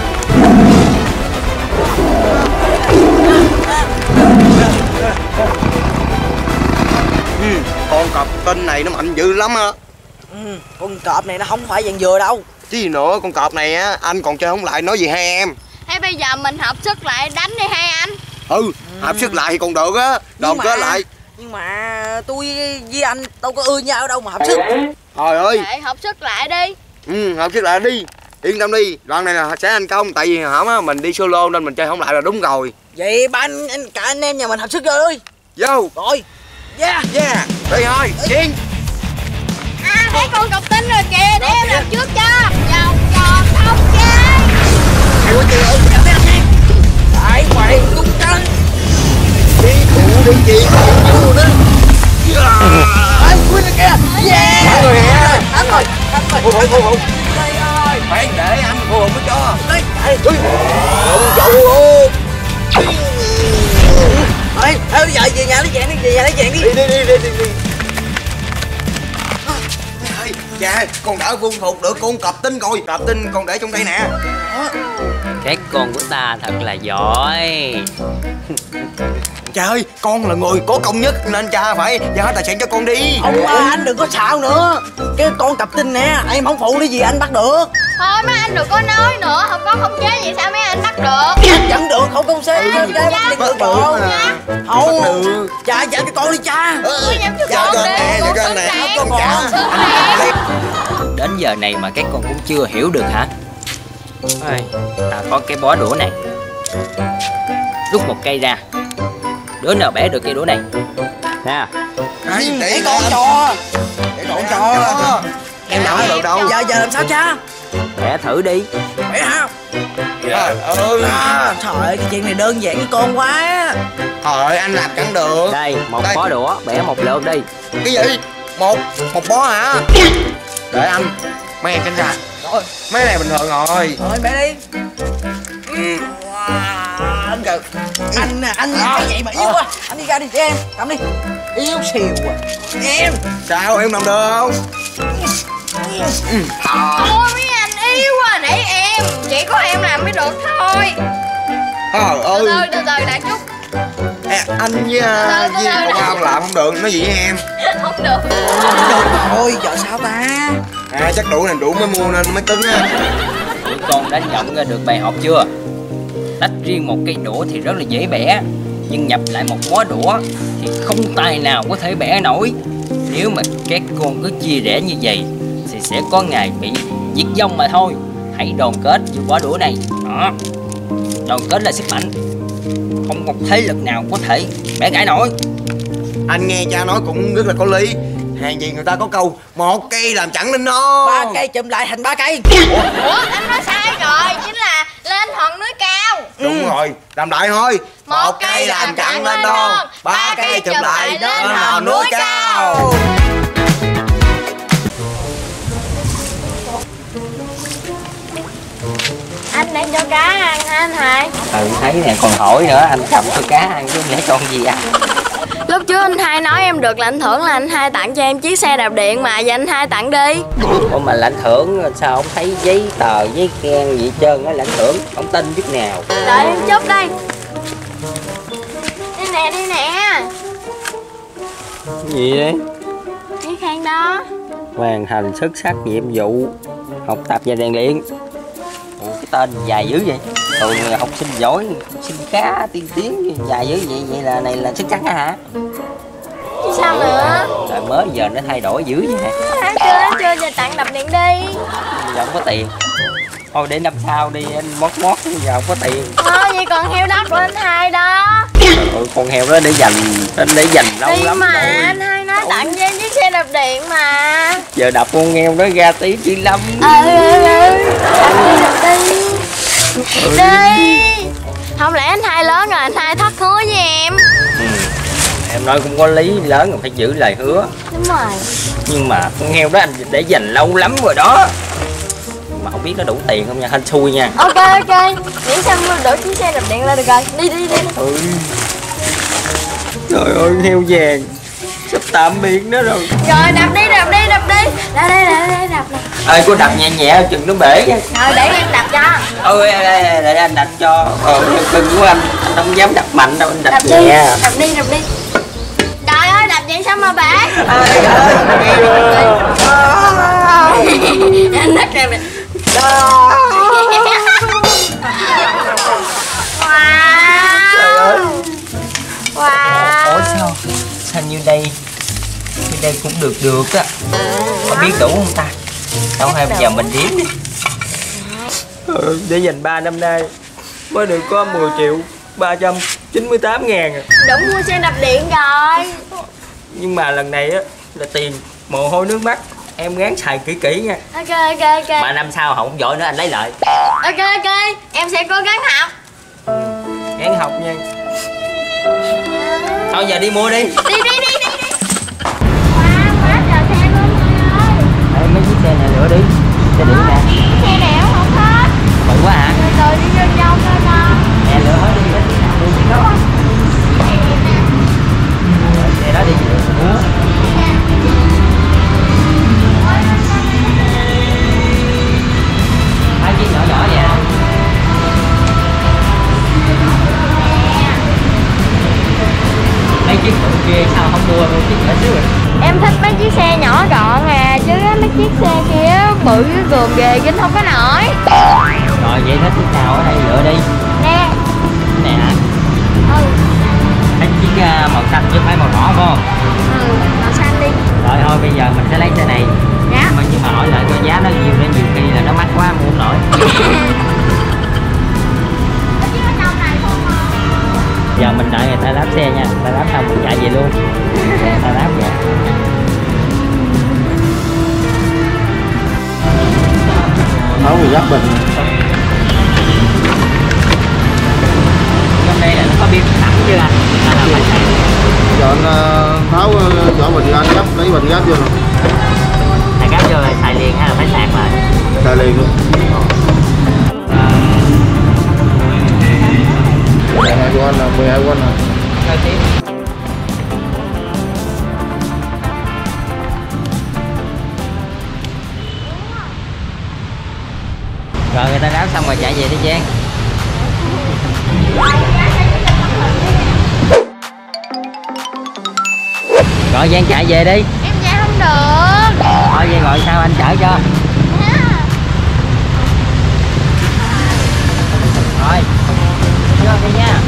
Ừ, con cọp tinh này nó mạnh dữ lắm á. Ừ, con cọp này nó không phải dạng dừa đâu. Chứ gì nữa, con cọp này á, anh còn chơi không lại nói gì hai em. Hay bây giờ mình hợp sức lại đánh đi hai anh. Ừ, ừ. Hợp sức lại thì còn được á, đoàn kết lại. Nhưng mà tôi với anh đâu có ưa nhau đâu mà hợp sức. Trời ơi. Để hợp sức lại đi. Ừ, hợp sức lại đi. Yên tâm đi, đoạn này là sẽ thành công. Tại vì hổng á, mình đi solo nên mình chơi không lại là đúng rồi. Vậy ba anh, anh cả anh em nhà mình hợp sức rồi ơi. Vô. Rồi. Yeah. Yeah. Đi thôi, chiến. À thấy con cọp tinh rồi kìa, để em làm trước cho. Vòng tròn không chế. Hay quá chị ơi, Chạy anh em. Đại quậy tung canh. đi tụ đi chị. Vô đó. Anh quên rồi kìa. Yeah. Thắng rồi hả? Thắng rồi, thắng rồi. Hô hô hô hô. Đây ơi. Khoan để anh hô hô mới cho. Đây. Đây. Không dậu hô. Ê, bây giờ về nhà lấy vàng đi, về nhà lấy vàng đi. Đi đi đi đi đi. đi. Dạ, con đã vuông phục được con cọp tinh rồi. Cọp tinh con để trong đây nè. Các con của ta thật là giỏi. Trời ơi, con là người có công nhất nên cha phải giao hết tài sản cho con đi. Ông ba anh đừng có xạo nữa. Cái con cọp tinh nè, em không phụ cái gì anh bắt được. Thôi mấy anh đừng có nói nữa, không có không chế vậy sao mấy anh bắt được. Vẫn được, không công xế. Chơi bắt được bộ. Không, cha trả cái con đi cha. Tôi dám cho Dạ con con đi, nè, con con xứng nè. đáng. Con giờ này mà các con cũng chưa hiểu được hả? Ôi, ta có cái bó đũa này. Rút một cây ra. Đứa nào bẻ được cây đũa này? Nè. Để, để con cho. Để con cho. Em nào được đâu. Giờ giờ làm sao cha? Bẻ thử đi. Bẻ hả? Trời ơi. À, trời ơi, cái chuyện này đơn giản với con quá. Trời ơi, anh làm chẳng được. Đây, một Đây. bó đũa, bẻ một lượt đi. Cái gì? Một, một bó hả? Để anh. Mấy em tránh ra. Rồi. Mấy này bình thường rồi. Rồi bẻ đi. Ừ. Wow, anh kìa. Anh nè, anh làm vậy mà yếu quá. Anh đi ra đi cho em, cầm đi. Yếu xìu à. Em. Sao em làm được không? Ôi mấy anh yếu quá, để em. Chỉ có em làm mới được thôi. Trời ơi. Từ từ, từ từ đã chút. À, anh với, uh, với công an làm không được, nói gì với em? Không được. Thôi, giờ sao ta? À, chắc đủ này đủ mới mua nên mới tính á. Tụi con đã nhận ra được bài học chưa? Tách riêng một cây đũa thì rất là dễ bẻ, nhưng nhập lại một bó đũa thì không tài nào có thể bẻ nổi. Nếu mà các con cứ chia rẽ như vậy thì sẽ có ngày bị diệt vong mà thôi. Hãy đoàn kết với bó đũa này. Đó. Đoàn kết là sức mạnh. Không một thế lực nào có thể bẻ gãy nổi. Anh nghe cha nói cũng rất là có lý. Hàng gì người ta có câu một cây làm chẳng nên non. Ba cây chụm lại thành ba cây. Ủa anh nói sai rồi, chính là lên hòn núi cao. Đúng ừ. rồi, làm lại thôi. Một, một cây làm chẳng lên non, ba cây chụm lại lên hòn núi cao. Anh đang cho cá ăn hả anh Hai? Ừ thấy nè, còn hỏi nữa, anh cầm cho cá ăn chứ để con gì ăn. Lúc trước anh Hai nói em được lãnh thưởng là anh Hai tặng cho em chiếc xe đạp điện mà, giờ anh Hai tặng đi. Ủa mà lãnh thưởng sao không thấy giấy tờ, giấy khen gì trơn á, lãnh thưởng không tin chút nào. Đợi em chút đây. Đi nè, đi nè. Gì đấy? Chiếc khen đó. Hoàn thành xuất sắc nhiệm vụ học tập và rèn luyện. Ủa cái tên dài dữ vậy? Thường học sinh giỏi, học sinh cá tiên tiến dài dữ vậy, vậy là này là xuất sắc hả? Chứ sao nữa? Rồi mới giờ nó thay đổi dữ vậy hả? À, chưa, chưa, giờ tặng đập điện đi. Giờ không có tiền. Thôi để năm sau đi, anh mót mót giờ không có tiền. Thôi vậy còn heo đất của anh Hai đó. Ừ, con heo đó để dành, để dành lâu đi lắm mà rồi. Anh Hai nói tặng cho em chiếc xe đạp điện mà. Giờ đập con heo đó ra tí chị Lâm. Ừ ừ ừ, đập đi, đập đi. Đi. Không lẽ anh Hai lớn rồi anh Hai thất hứa với em. Ừ. Em nói cũng có lý, lớn rồi phải giữ lời hứa. Đúng rồi. Nhưng mà con heo đó anh để dành lâu lắm rồi đó. Mà không biết nó đủ tiền không nha, hên xui nha. Ok ok, miễn sao mua đổi chiếc xe đạp điện là được rồi. Đi đi đi. Ừ. Trời ơi heo vàng sắp tạm biệt nó rồi. Rồi đập đi đập đi đập đi. Đây đây đây đây đập nè. Ơi cô đập nhẹ nhẹ chừng nó bể nha. Rồi để em đập cho. Ừ để anh đập cho. Ờ cưng của anh, anh không dám đập mạnh đâu, anh đập, đập nhẹ. Đi, đập đi đập đi. Trời ơi đập vậy sao mà bể. Anh nứt ra nè. Wow. Wow. Ủa sao sao như đây như đây cũng được được á, có biết đủ không ta? Đâu hay bây giờ mình đếm đi. Ừ, để dành ba năm nay mới được có mười triệu ba trăm chín mươi tám ngàn à. Đúng mua xe đạp điện rồi. Nhưng mà lần này á là tiền mồ hôi nước mắt, em gắng xài kỹ kỹ nha. Ok ok ok. Mà năm sau không giỏi nữa anh lấy lại. Ok ok, em sẽ cố gắng học. Gắng học nha. Thôi giờ đi mua đi. Đi đi đi đi đi. Wow, quá trời xe luôn mọi ơi. Đây mấy chiếc xe này lựa đi. Xe điện nè. Xe đẻo không hết. Bự quá hả? Từ từ đi vô trong coi con. Nè lựa hết đi, đi chiếc đó. Xe đó đi. Ủa? Hai chiếc nhỏ nhỏ vậy. Mấy chiếc bự kia sao không mua một chiếc nhỏ xíu rồi? Em thích mấy chiếc xe nhỏ gọn à, chứ mấy chiếc xe kia bự cái gườm ghề kính không có nổi. Rồi vậy thích chiếc nào ở đây lựa đi. Nè. Nè hả? Ừ. Thấy chiếc màu xanh chứ phải màu đỏ không? Ừ, màu xanh đi. Rồi thôi bây giờ mình sẽ lấy xe này. Dạ. Mà nhưng mà hỏi lại coi giá nó giáp bình. Trong đây là nó có biên sẵn chưa anh? Hay là phải xài? Giờ anh uh, tháo uh, vỏ bình ra, anh gấp lấy bình gáp vô nè. Xài gáp vô là xài liền hay là phải sạc lại? Xài liền luôn. mười hai của anh nè, mười hai của anh nè. Rồi tiếp. Rồi người ta đáo xong rồi chạy về đi Trang. Rồi Giang chạy về đi. Em chạy không được. Thôi vậy gọi sao anh chở cho. Rồi vô đi nha.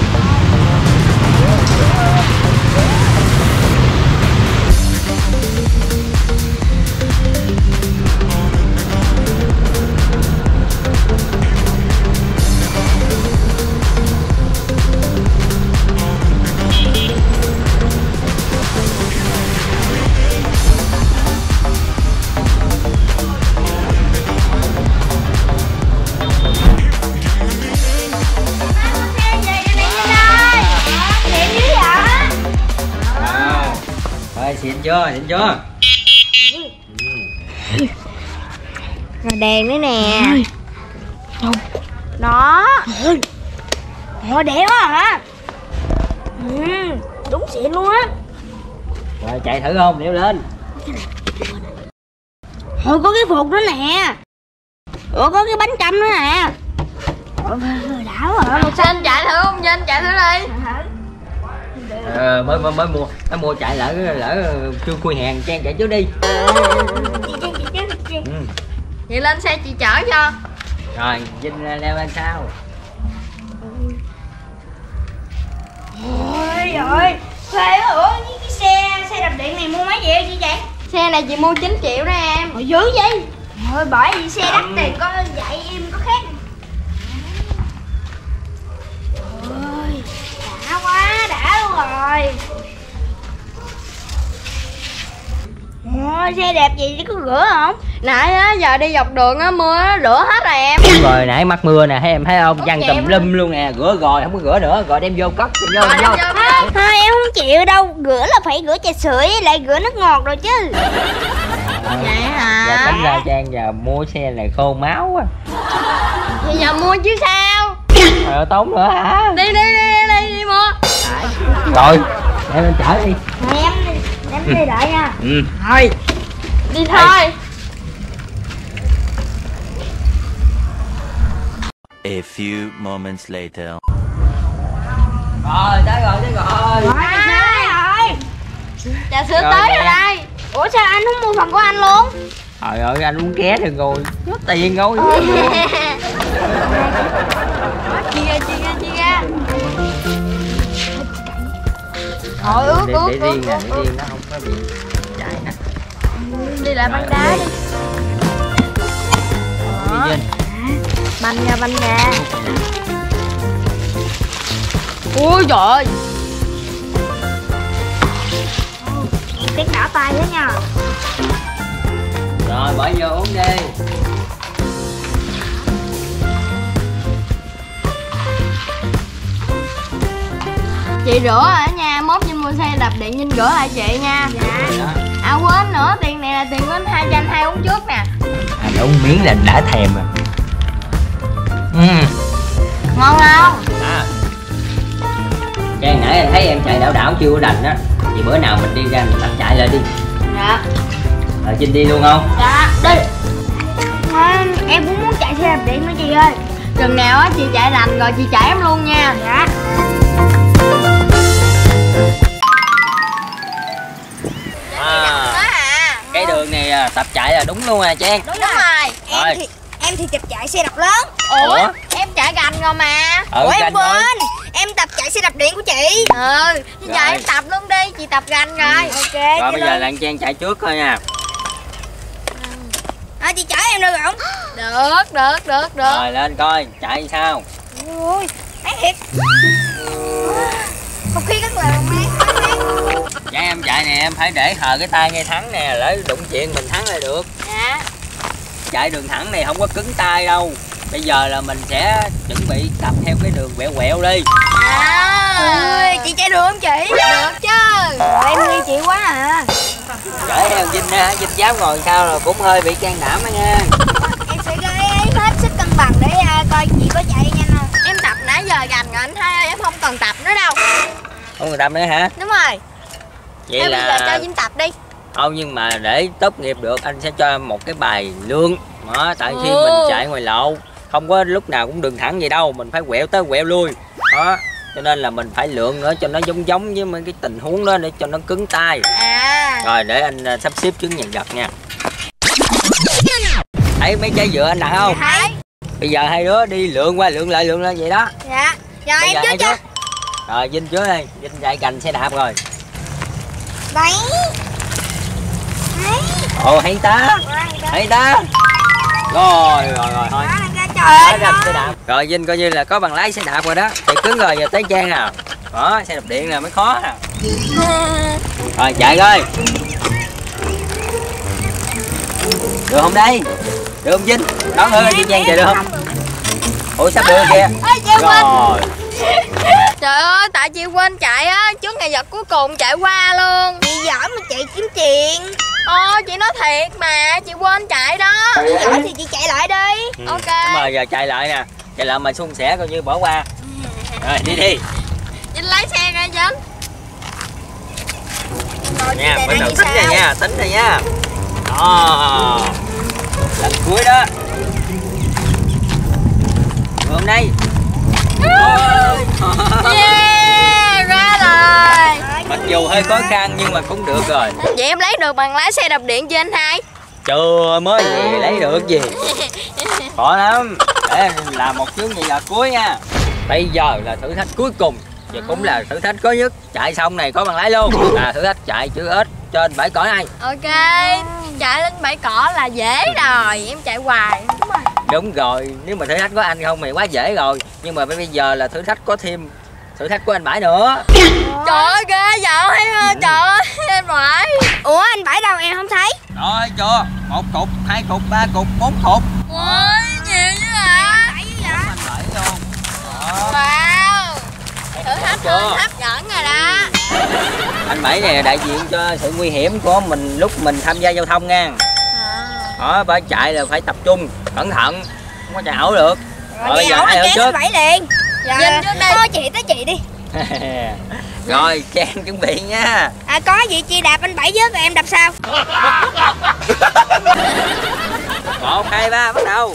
Xịn chưa, xịn chưa? Rồi đèn nữa nè. Đó. Ồ đẹp quá hả? Ừ, đúng xịn luôn á. Rồi chạy thử không? Đeo lên. Ôi có cái phục nữa nè. Ủa có cái bánh canh nữa nè. Đã quá hả? Một sinh chạy thử không? Vinh chạy thử đi. Ờ, mới mới mới mua mới mua chạy lỡ lỡ chưa khui hàng Trang chạy trước đi. Ừ. Vậy lên xe chị chở cho. Rồi Vinh leo lên sau. Ôi rồi thuê quá. Ủa cái xe xe đạp điện này mua mấy triệu chị vậy? Xe này chị mua chín triệu đó em. Ôi dữ vậy. Thôi bởi vì xe đắt tiền có vậy em có khác. Ôi đã quá đã luôn rồi. Ôi xe đẹp gì chứ có rửa không? Nãy á giờ đi dọc đường á mưa á rửa hết rồi em. Đúng rồi nãy mắc mưa nè thấy em thấy không, văng tùm lum luôn nè, rửa rồi không có rửa nữa, rồi đem vô cất đem vô, đem vô. Thôi, thôi em không chịu đâu, rửa là phải rửa trà sữa với lại rửa nước ngọt rồi chứ. À, vậy hả? Giờ tính ra Trang giờ mua xe này khô máu quá. Thì giờ mua chứ sao? Rồi tốn nữa hả? Đi đi đi đi, đi mua. Rồi em lên chở đi. Rồi em em đi đợi nha. Ừ. Thôi. Đi thôi. A few moments later. Rồi tới rồi tới rồi. Rồi rồi. Trà sữa tới rồi đây. Ủa sao anh không mua phần của anh luôn? Trời ơi anh muốn ghé được rồi, có tiền rồi. Chia ra chia ra chia ra. Thôi ướt ướt để ướt riêng nè, để ướt. riêng nó không có bị chạy nè. Đi lại băng đá đi. Đi Vinh. Banh nha banh nha. Ui trời ơi. Tiếc đảo tay thế nha. Rồi bỏ vô uống đi. Chị rửa ở nha, mốt Vinh mua xe đạp điện Vinh rửa lại chị nha. Dạ. À quên nữa, tiền này là tiền của anh hai cho anh hai uống trước nè. Anh uống miếng là đã thèm rồi. Ừ. Ngon không? À. Trang nãy anh thấy em chạy đảo đảo chưa có đành á. Vì bữa nào mình đi ra mình tăng chạy lại đi. Dạ. Rồi Trinh đi luôn không? Dạ, đi. À, em cũng muốn chạy xe đạp điện nữa chị ơi. Chừng nào á chị chạy rành rồi chị chạy em luôn nha. Dạ. À, cái đường này tập chạy là đúng luôn à Trang. Đúng, đúng rồi. Rồi. Em thì em thì tập chạy xe đạp lớn. Ủa? Ủa? Em chạy gành rồi mà. Ừ, ủa em gành rồi. quên. Em tập chạy xe đạp điện của chị. Ừ. Bây giờ Rồi. em tập luôn đi. Chị tập gành rồi. Ừ. Ok. Rồi bây giờ là Trang chạy trước thôi nha. À, chị chở em được không? Được, được, được, được. Rồi lên coi chạy sao. Ui, mấy thiệt. Không khí rất là mát. Dạ em chạy nè em phải để hờ cái tay ngay thắng nè, lỡ đụng chuyện mình thắng lại được. Dạ. chạy đường thẳng này không có cứng tay đâu. Bây giờ là mình sẽ chuẩn bị tập theo cái đường quẹo quẹo đi. À, chị chạy được không chị? Được chứ. Rồi, em nghi chị quá à. Chở theo Vinh á, Vinh dám ngồi sao là cũng hơi bị can đảm đó nha. Em sẽ gây hết sức cân bằng để uh, coi chị có chạy nhanh không. Em tập nãy giờ gành rồi anh thấy em không cần tập nữa đâu. Không cần tập nữa hả? Đúng rồi. Vậy em là bây giờ cho Vinh tập đi. không, nhưng mà để tốt nghiệp được anh sẽ cho em một cái bài lương đó. Tại khi Ừ. mình chạy ngoài lộ không có lúc nào cũng đường thẳng vậy đâu, mình phải quẹo tới quẹo lui đó, cho nên là mình phải lượn nữa cho nó giống giống với mấy cái tình huống đó để cho nó cứng tay. À. Rồi để anh uh, sắp xếp trứng vàng vật nha. Thấy mấy trái dừa anh đặt không? Thấy. Bây giờ hai đứa đi lượn qua lượn lại lượn lại vậy đó. Dạ. Rồi Bây em giờ trước hai cho. đứa- Rồi Vinh trước đây, Vinh chạy cành xe đạp rồi. Đấy. Đấy. Ồ hay ta, hay ta. Rồi rồi rồi thôi. Trời ơi. Xe đạp. Rồi Vinh coi như là có bằng lái xe đạp rồi đó. Chạy cứng rồi, giờ tới Trang nào. Đó, xe đạp điện là mới khó nè. Rồi chạy coi. Được không đây? Được không Vinh? Đón ơi đi Trang chạy được không? Ủa sắp được kìa. Rồi. Trời ơi, tại chị quên chạy á, trước ngày vật cuối cùng chạy qua luôn. Chị giỏi mà chạy kiếm tiền. Ôi, chị nói thiệt mà, chị quên chạy đó. Chị giỏi thì chị chạy lại đi. Ừ. Ok. Đúng rồi, giờ chạy lại nè. Chạy lại mà suôn sẻ coi như bỏ qua. Rồi đi đi. Vinh lấy xe ra Vinh. Rồi, Nha, chị bắt này đầu đi tính rồi sao? nha, tính rồi nha. Đó. Lần cuối đó. Được hôm nay. Yeah, ra rồi. Mặc dù hơi khó khăn nhưng mà cũng được rồi. Vậy em lấy được bằng lái xe đạp điện cho anh hai. Chưa mới gì lấy được gì. Khó lắm. Để anh làm một chướng gì là cuối nha. Bây giờ là thử thách cuối cùng. Và cũng là thử thách khó nhất. Chạy xong này có bằng lái luôn. Là thử thách chạy chữ ếch trên bãi cỏ này. Ok, chạy lên bãi cỏ là dễ rồi, em chạy hoài. Đúng rồi. Đúng rồi, nếu mà thử thách có anh không thì quá dễ rồi. Nhưng mà bây giờ là thử thách có thêm thử thách của anh Bãi nữa. Trời ơi ghê vậy em, trời ơi em Bãi. Ủa anh Bãi đâu em không thấy? Rồi chưa? Một cục, hai cục, ba cục, bốn cục. Ôi nhiều dữ hả? Bãi dữ vậy? Anh Bãi luôn. Đó. Wow, thử thách Chưa? hấp dẫn rồi đó. Anh Bảy này đại diện cho sự nguy hiểm của mình lúc mình tham gia giao thông nha. Đó, phải chạy là phải tập trung, cẩn thận, không có chạy ẩu được. Rồi bây giờ ai ở trước? Bảy liền. Vinh trước đây. Thôi chị tới chị đi. Rồi Trang chuẩn bị nha. À có gì chị đạp anh Bảy trước rồi em đạp sau. Một, hai, ba, bắt đầu.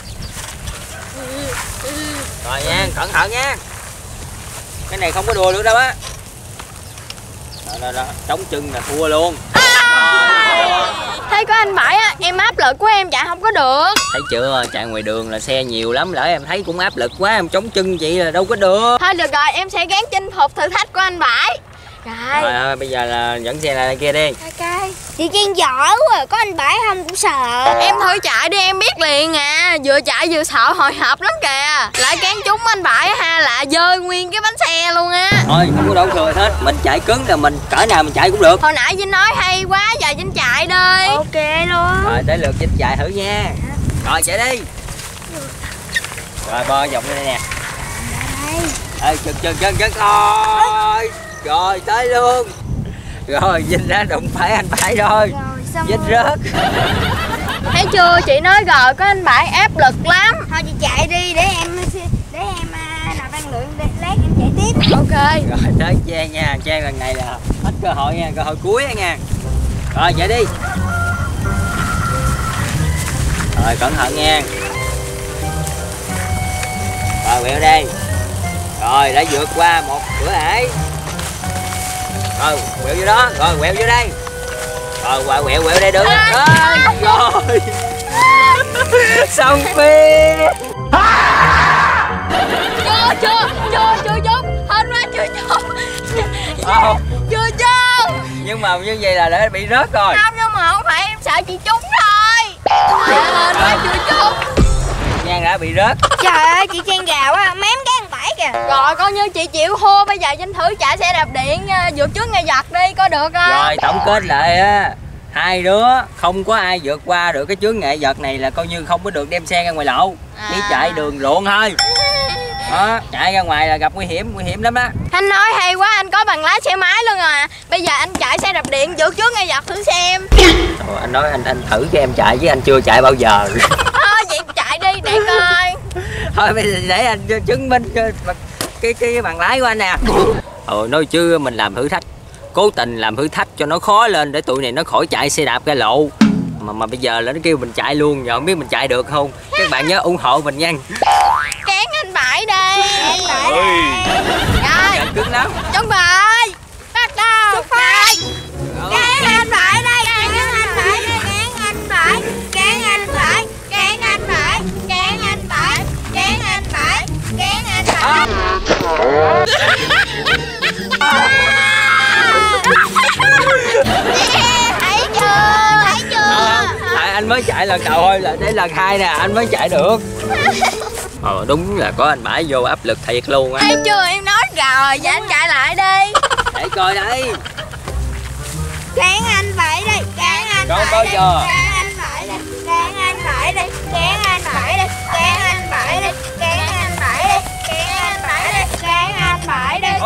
Rồi nha, cẩn thận nha. Cái này không có đùa được đâu á. Đó, đó, đó, chống chân là thua luôn. Thấy có anh Bảy á, em áp lực của em chạy không có được. Thấy chưa, chạy ngoài đường là xe nhiều lắm, lỡ em thấy cũng áp lực quá, em chống chân vậy là đâu có được. Thôi được rồi, em sẽ gắng chinh phục thử thách của anh Bảy. Rồi. Rồi thôi, bây giờ là dẫn xe lại kia đi. Ok. Chị Trang giỏi quá, có anh Bảy không cũng sợ. Em thử chạy đi, em biết liền à. Vừa chạy vừa sợ hồi hộp lắm kìa. Lại cán trúng anh Bảy ha, là dơi nguyên cái bánh xe luôn á. Thôi không có đổ thừa hết, mình chạy cứng là mình cỡ nào mình chạy cũng được. Hồi nãy Vinh nói hay quá, giờ Vinh chạy đi. Ok luôn. Rồi tới lượt Vinh chạy thử nha. Rồi chạy đi. Rồi bo vòng đây nè. Ê chân chân chân chân rồi. Rồi tới luôn. Rồi Vinh đã đụng phải anh Bảy rồi. Vinh rớt. Thấy chưa, chị nói rồi, có anh Bảy áp lực lắm. Thôi chị chạy đi để em để em nạp năng lượng để lát em chạy tiếp. Ok. Rồi tới Trang nha, Trang lần này là hết cơ hội nha, cơ hội cuối nha. Rồi chạy đi. Rồi cẩn thận nha. Rồi quẹo đây. Rồi đã vượt qua một cửa ải. Rồi quẹo vô đó, rồi quẹo vô đây. Rồi qua quẹo quẹo đây được. Rồi, rồi. Xong phim. Chưa chưa chưa chưa chút, hên quá chưa chút. Không. Chưa chưa. Nhưng mà như vậy là đã bị rớt rồi. Không, nhưng mà không phải, em sợ chị trúng thôi. Hên quá chưa chút. Nhan đã bị rớt. Trời ơi chị Trang gào á, mém cái ăn Bảy kìa. Rồi coi như chị chịu thua, bây giờ Vinh thử chạy xe đạp điện vượt trước ngay giật đi coi được không. Rồi tổng kết lại á hai đứa không có ai vượt qua được cái chướng ngại vật này là coi như không có được đem xe ra ngoài lộ. à. Đi chạy đường ruộng thôi. Đó, chạy ra ngoài là gặp nguy hiểm, nguy hiểm lắm đó. Anh nói hay quá, anh có bằng lái xe máy luôn à. Bây giờ anh chạy xe đạp điện vượt chướng ngại vật thử xem. Ồ, anh nói anh anh thử cho em chạy chứ anh chưa chạy bao giờ. Thôi vậy chạy đi để coi. Thôi bây giờ để anh chứng minh cái cái, cái bằng lái của anh nè. Ờ nói chứ mình làm thử thách, cố tình làm thử thách cho nó khó lên để tụi này nó khỏi chạy xe đạp ra lộ. Mà mà bây giờ là nó kêu mình chạy luôn, giờ không biết mình chạy được không. Các bạn nhớ ủng hộ mình nha. Cán anh Bảy đây. Anh Bảy đây. Rồi. Cứng lắm. Chuẩn bị. Bắt đầu. Xuất phát. Cán anh Bảy đây. Cán anh Bảy đây. Cán anh Bảy. Cán anh Bảy. Cán anh Bảy. Cán anh Bảy. Cán anh Bảy. Cán anh Bảy. Thấy chưa? Thấy chưa? Tại anh mới chạy lần đầu thôi, là đến lần hai nè anh mới chạy được. Ờ đúng là có anh Bảy vô áp lực thiệt luôn á. Thấy chưa, em nói rồi, giờ anh chạy lại đi. Để coi đây. Cán anh Bảy đây, cán anh Có Bảy bao đây, giờ. cán anh Bảy đây, cán anh Bảy đây, cán anh Bảy đây, cán anh Bảy đây, cán anh Bảy đây, cán anh Bảy đây, cán anh Bảy đây.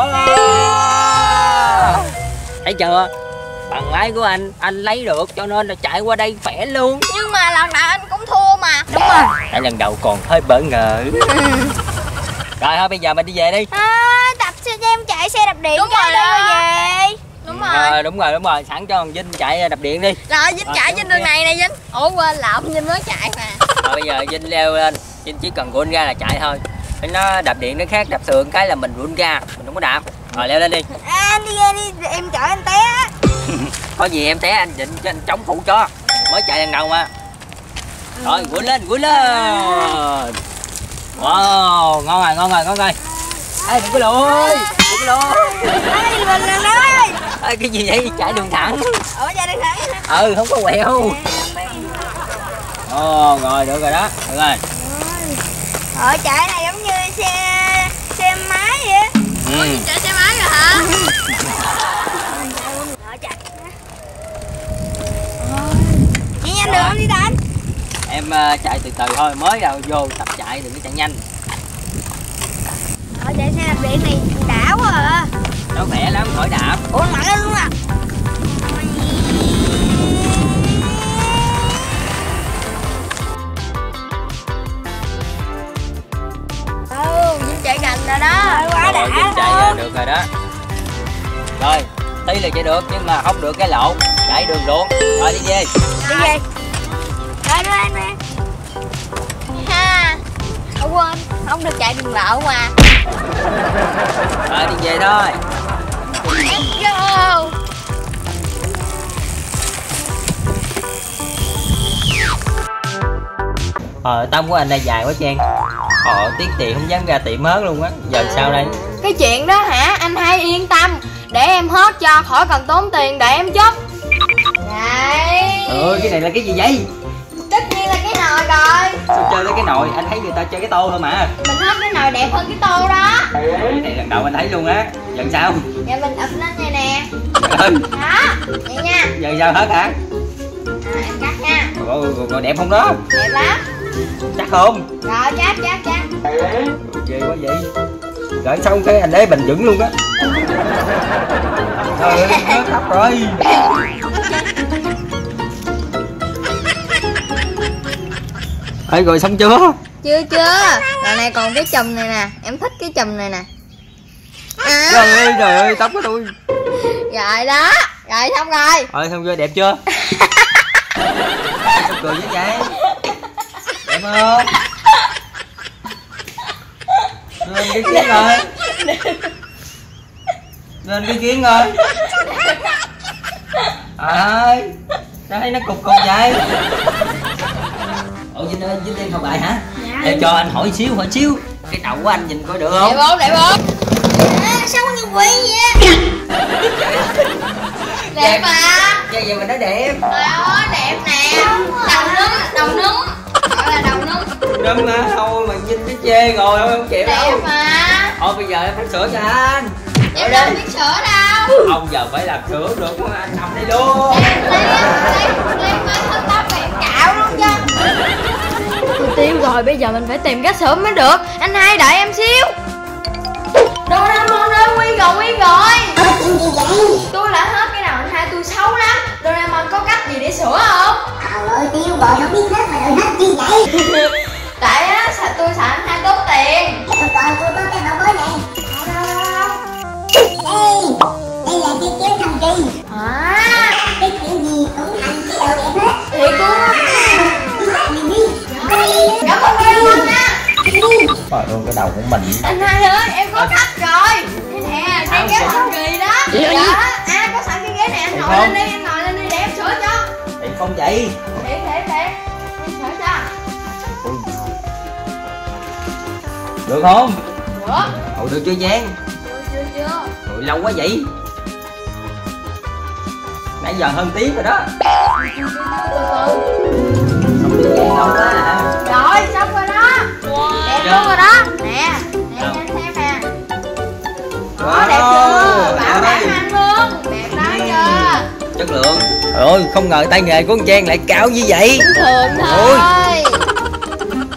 Thấy chưa? Bằng lái của anh, anh lấy được cho nên là chạy qua đây khỏe luôn. Nhưng mà lần nào anh cũng thua mà. Đúng rồi. Tại lần đầu còn hơi bỡ ngỡ. Rồi thôi bây giờ mình đi về đi. À, tập cho em chạy xe đạp điện. Đúng rồi đó. Về. Đúng rồi. À, đúng rồi, đúng rồi, sẵn cho thằng Vinh chạy đạp điện đi. Rồi Vinh à, chạy trên đường này nè Vinh. Ủa quên lộn, Vinh mới chạy mà. Rồi bây giờ Vinh leo lên, Vinh chỉ cần run ra là chạy thôi. Nó đạp điện nó khác, đạp sườn cái là mình run ra, mình không có đạp. Rồi leo lên đi. À, anh đi ra đi, em chở anh té á. Có gì em té anh định cho anh chống phụ cho. Mới chạy lần đầu mà. Rồi quýnh lên, quýnh lên. Wow, ngon rồi, ngon rồi, ngon rồi. Ê đừng có lùi, đừng có lùi. Ê mình lên ơi. Ê cái gì vậy, chạy đường thẳng. Ủa chạy đường thẳng. Ừ không có quẹo. Ồ rồi được rồi đó, được rồi. Ờ chạy này giống như xe xe máy vậy. Ừ. Chạy xe máy rồi hả? Chị nhanh được không đi đánh? Em uh, chạy từ từ thôi, mới đầu vô tập chạy đừng có chạy nhanh. Ờ chạy xe đạp điện này đã quá à. Nó khỏe lắm, khỏi đạp. Ủa mạnh lên luôn à. Ừ, Vinh chạy gần rồi đó. Rồi, quá rồi, đã Vinh chạy được rồi đó. Rồi, tí là chạy được nhưng mà không được cái lộ, chạy đường ruộng. Rồi đi về. Đi về. Rồi rồi anh em. Ha. Ủa quên, không được chạy đường lộ mà. Rồi đi về thôi. Let's go. Ờ, tóc của anh đây dài quá Trang. Ờ, tiếc tiền không dám ra tiệm hết luôn á. Giờ sao đây? Cái chuyện đó hả? Anh hãy yên tâm. Để em hớt cho, khỏi cần tốn tiền để em chút. Đây. Ừ, cái này là cái gì vậy? Tất nhiên là cái nồi rồi. Sao chơi lấy cái nồi? Anh thấy người ta chơi cái tô thôi mà. Mình hớt cái nồi đẹp hơn cái tô đó. Cái này lần đầu anh thấy luôn á. Giờ sao? Dạ mình ập lên này nè. Ừ. Đó, vậy nha. Giờ sao hết hả? À, em cắt nha. Rồi, rồi đẹp không đó? Đẹp lắm. Chắc không? Rồi chắc chắc chắc. Ghê quá vậy. Rồi xong cái anh lấy bình vững luôn á. Trời ơi, nó khóc rồi. Ê rồi xong chưa? Chưa chưa. Rồi này còn cái chùm này nè. Em thích cái chùm này nè. À. Trời ơi, trời ơi, tóc của tôi. Rồi đó. Rồi xong rồi. Rồi xong chưa, đẹp chưa? Sao cười với vậy? Đẹp không? Lên cái kiến rồi. Lên cái kiến rồi. Trời ơi, sao thấy nó cục cục vậy? Ủa Vinh ơi, Vinh đang học bài hả? Dạ. Để cho anh hỏi xíu, hỏi xíu. Cái đầu của anh nhìn coi được không? Đẹp không, đẹp không? À, sao có như quỷ vậy? Đẹp mà. Chơi gì mà nó đẹp? Trời ơi, đẹp nè. Đầu núm, đầu núm. Gọi là đầu núm. Đúng hả? Thôi mà Vinh cái chê rồi, không chịu đâu. Đẹp mà. Thôi bây giờ em phải sửa cho anh. Em đâu biết sửa đâu. Không giờ phải làm sửa được, anh nằm đây luôn. Lấy, lấy, rồi, bây giờ mình phải tìm cách sửa mới được. Anh hai đợi em xíu. Doraemon ơi, nguy rồi, nguy rồi. Chuyện gì vậy? Tôi đã hết cái nào anh hai tôi xấu lắm. Doraemon có cách gì để sửa không? Trời ơi, tiêu rồi, không biết hết mà đòi hết chi vậy? Tại á, sợ tôi sợ anh hai tốn tiền. Từ từ, tôi có cái bảo bối này. Đây, đây là cái kéo thần kỳ. À, Cái chuyện gì cũng thành cái đầu đẹp hết. thiệt luôn. Mình đi. Cảm ơn Doraemon nha. Trời ơi, cái đầu của mình. Anh hai ơi, em có cách rồi. Đây nè, cái ghế thần kỳ đó. Dạ, à, có sẵn cái ghế này, anh ngồi lên đi, anh ngồi lên đi để em sửa cho. Thiệt không vậy? Thiệt, thiệt, thiệt. Em sửa cho. Được không? Được. Ồ, được chưa Giang? Chưa, chưa, chưa. Rồi lâu quá vậy? Nãy giờ hơn tiếng rồi đó. Từ từ. Xong đi Giang lâu quá à. Rồi, xong rồi đó. Đẹp luôn rồi đó. Nè, nè, cho anh xem nè. Đó, đẹp chưa? Bảo đảm ăn luôn. Đẹp đó chưa? Chất lượng. Trời ơi, không ngờ tay nghề của con Giang lại cao như vậy. Thường Ôi. thôi.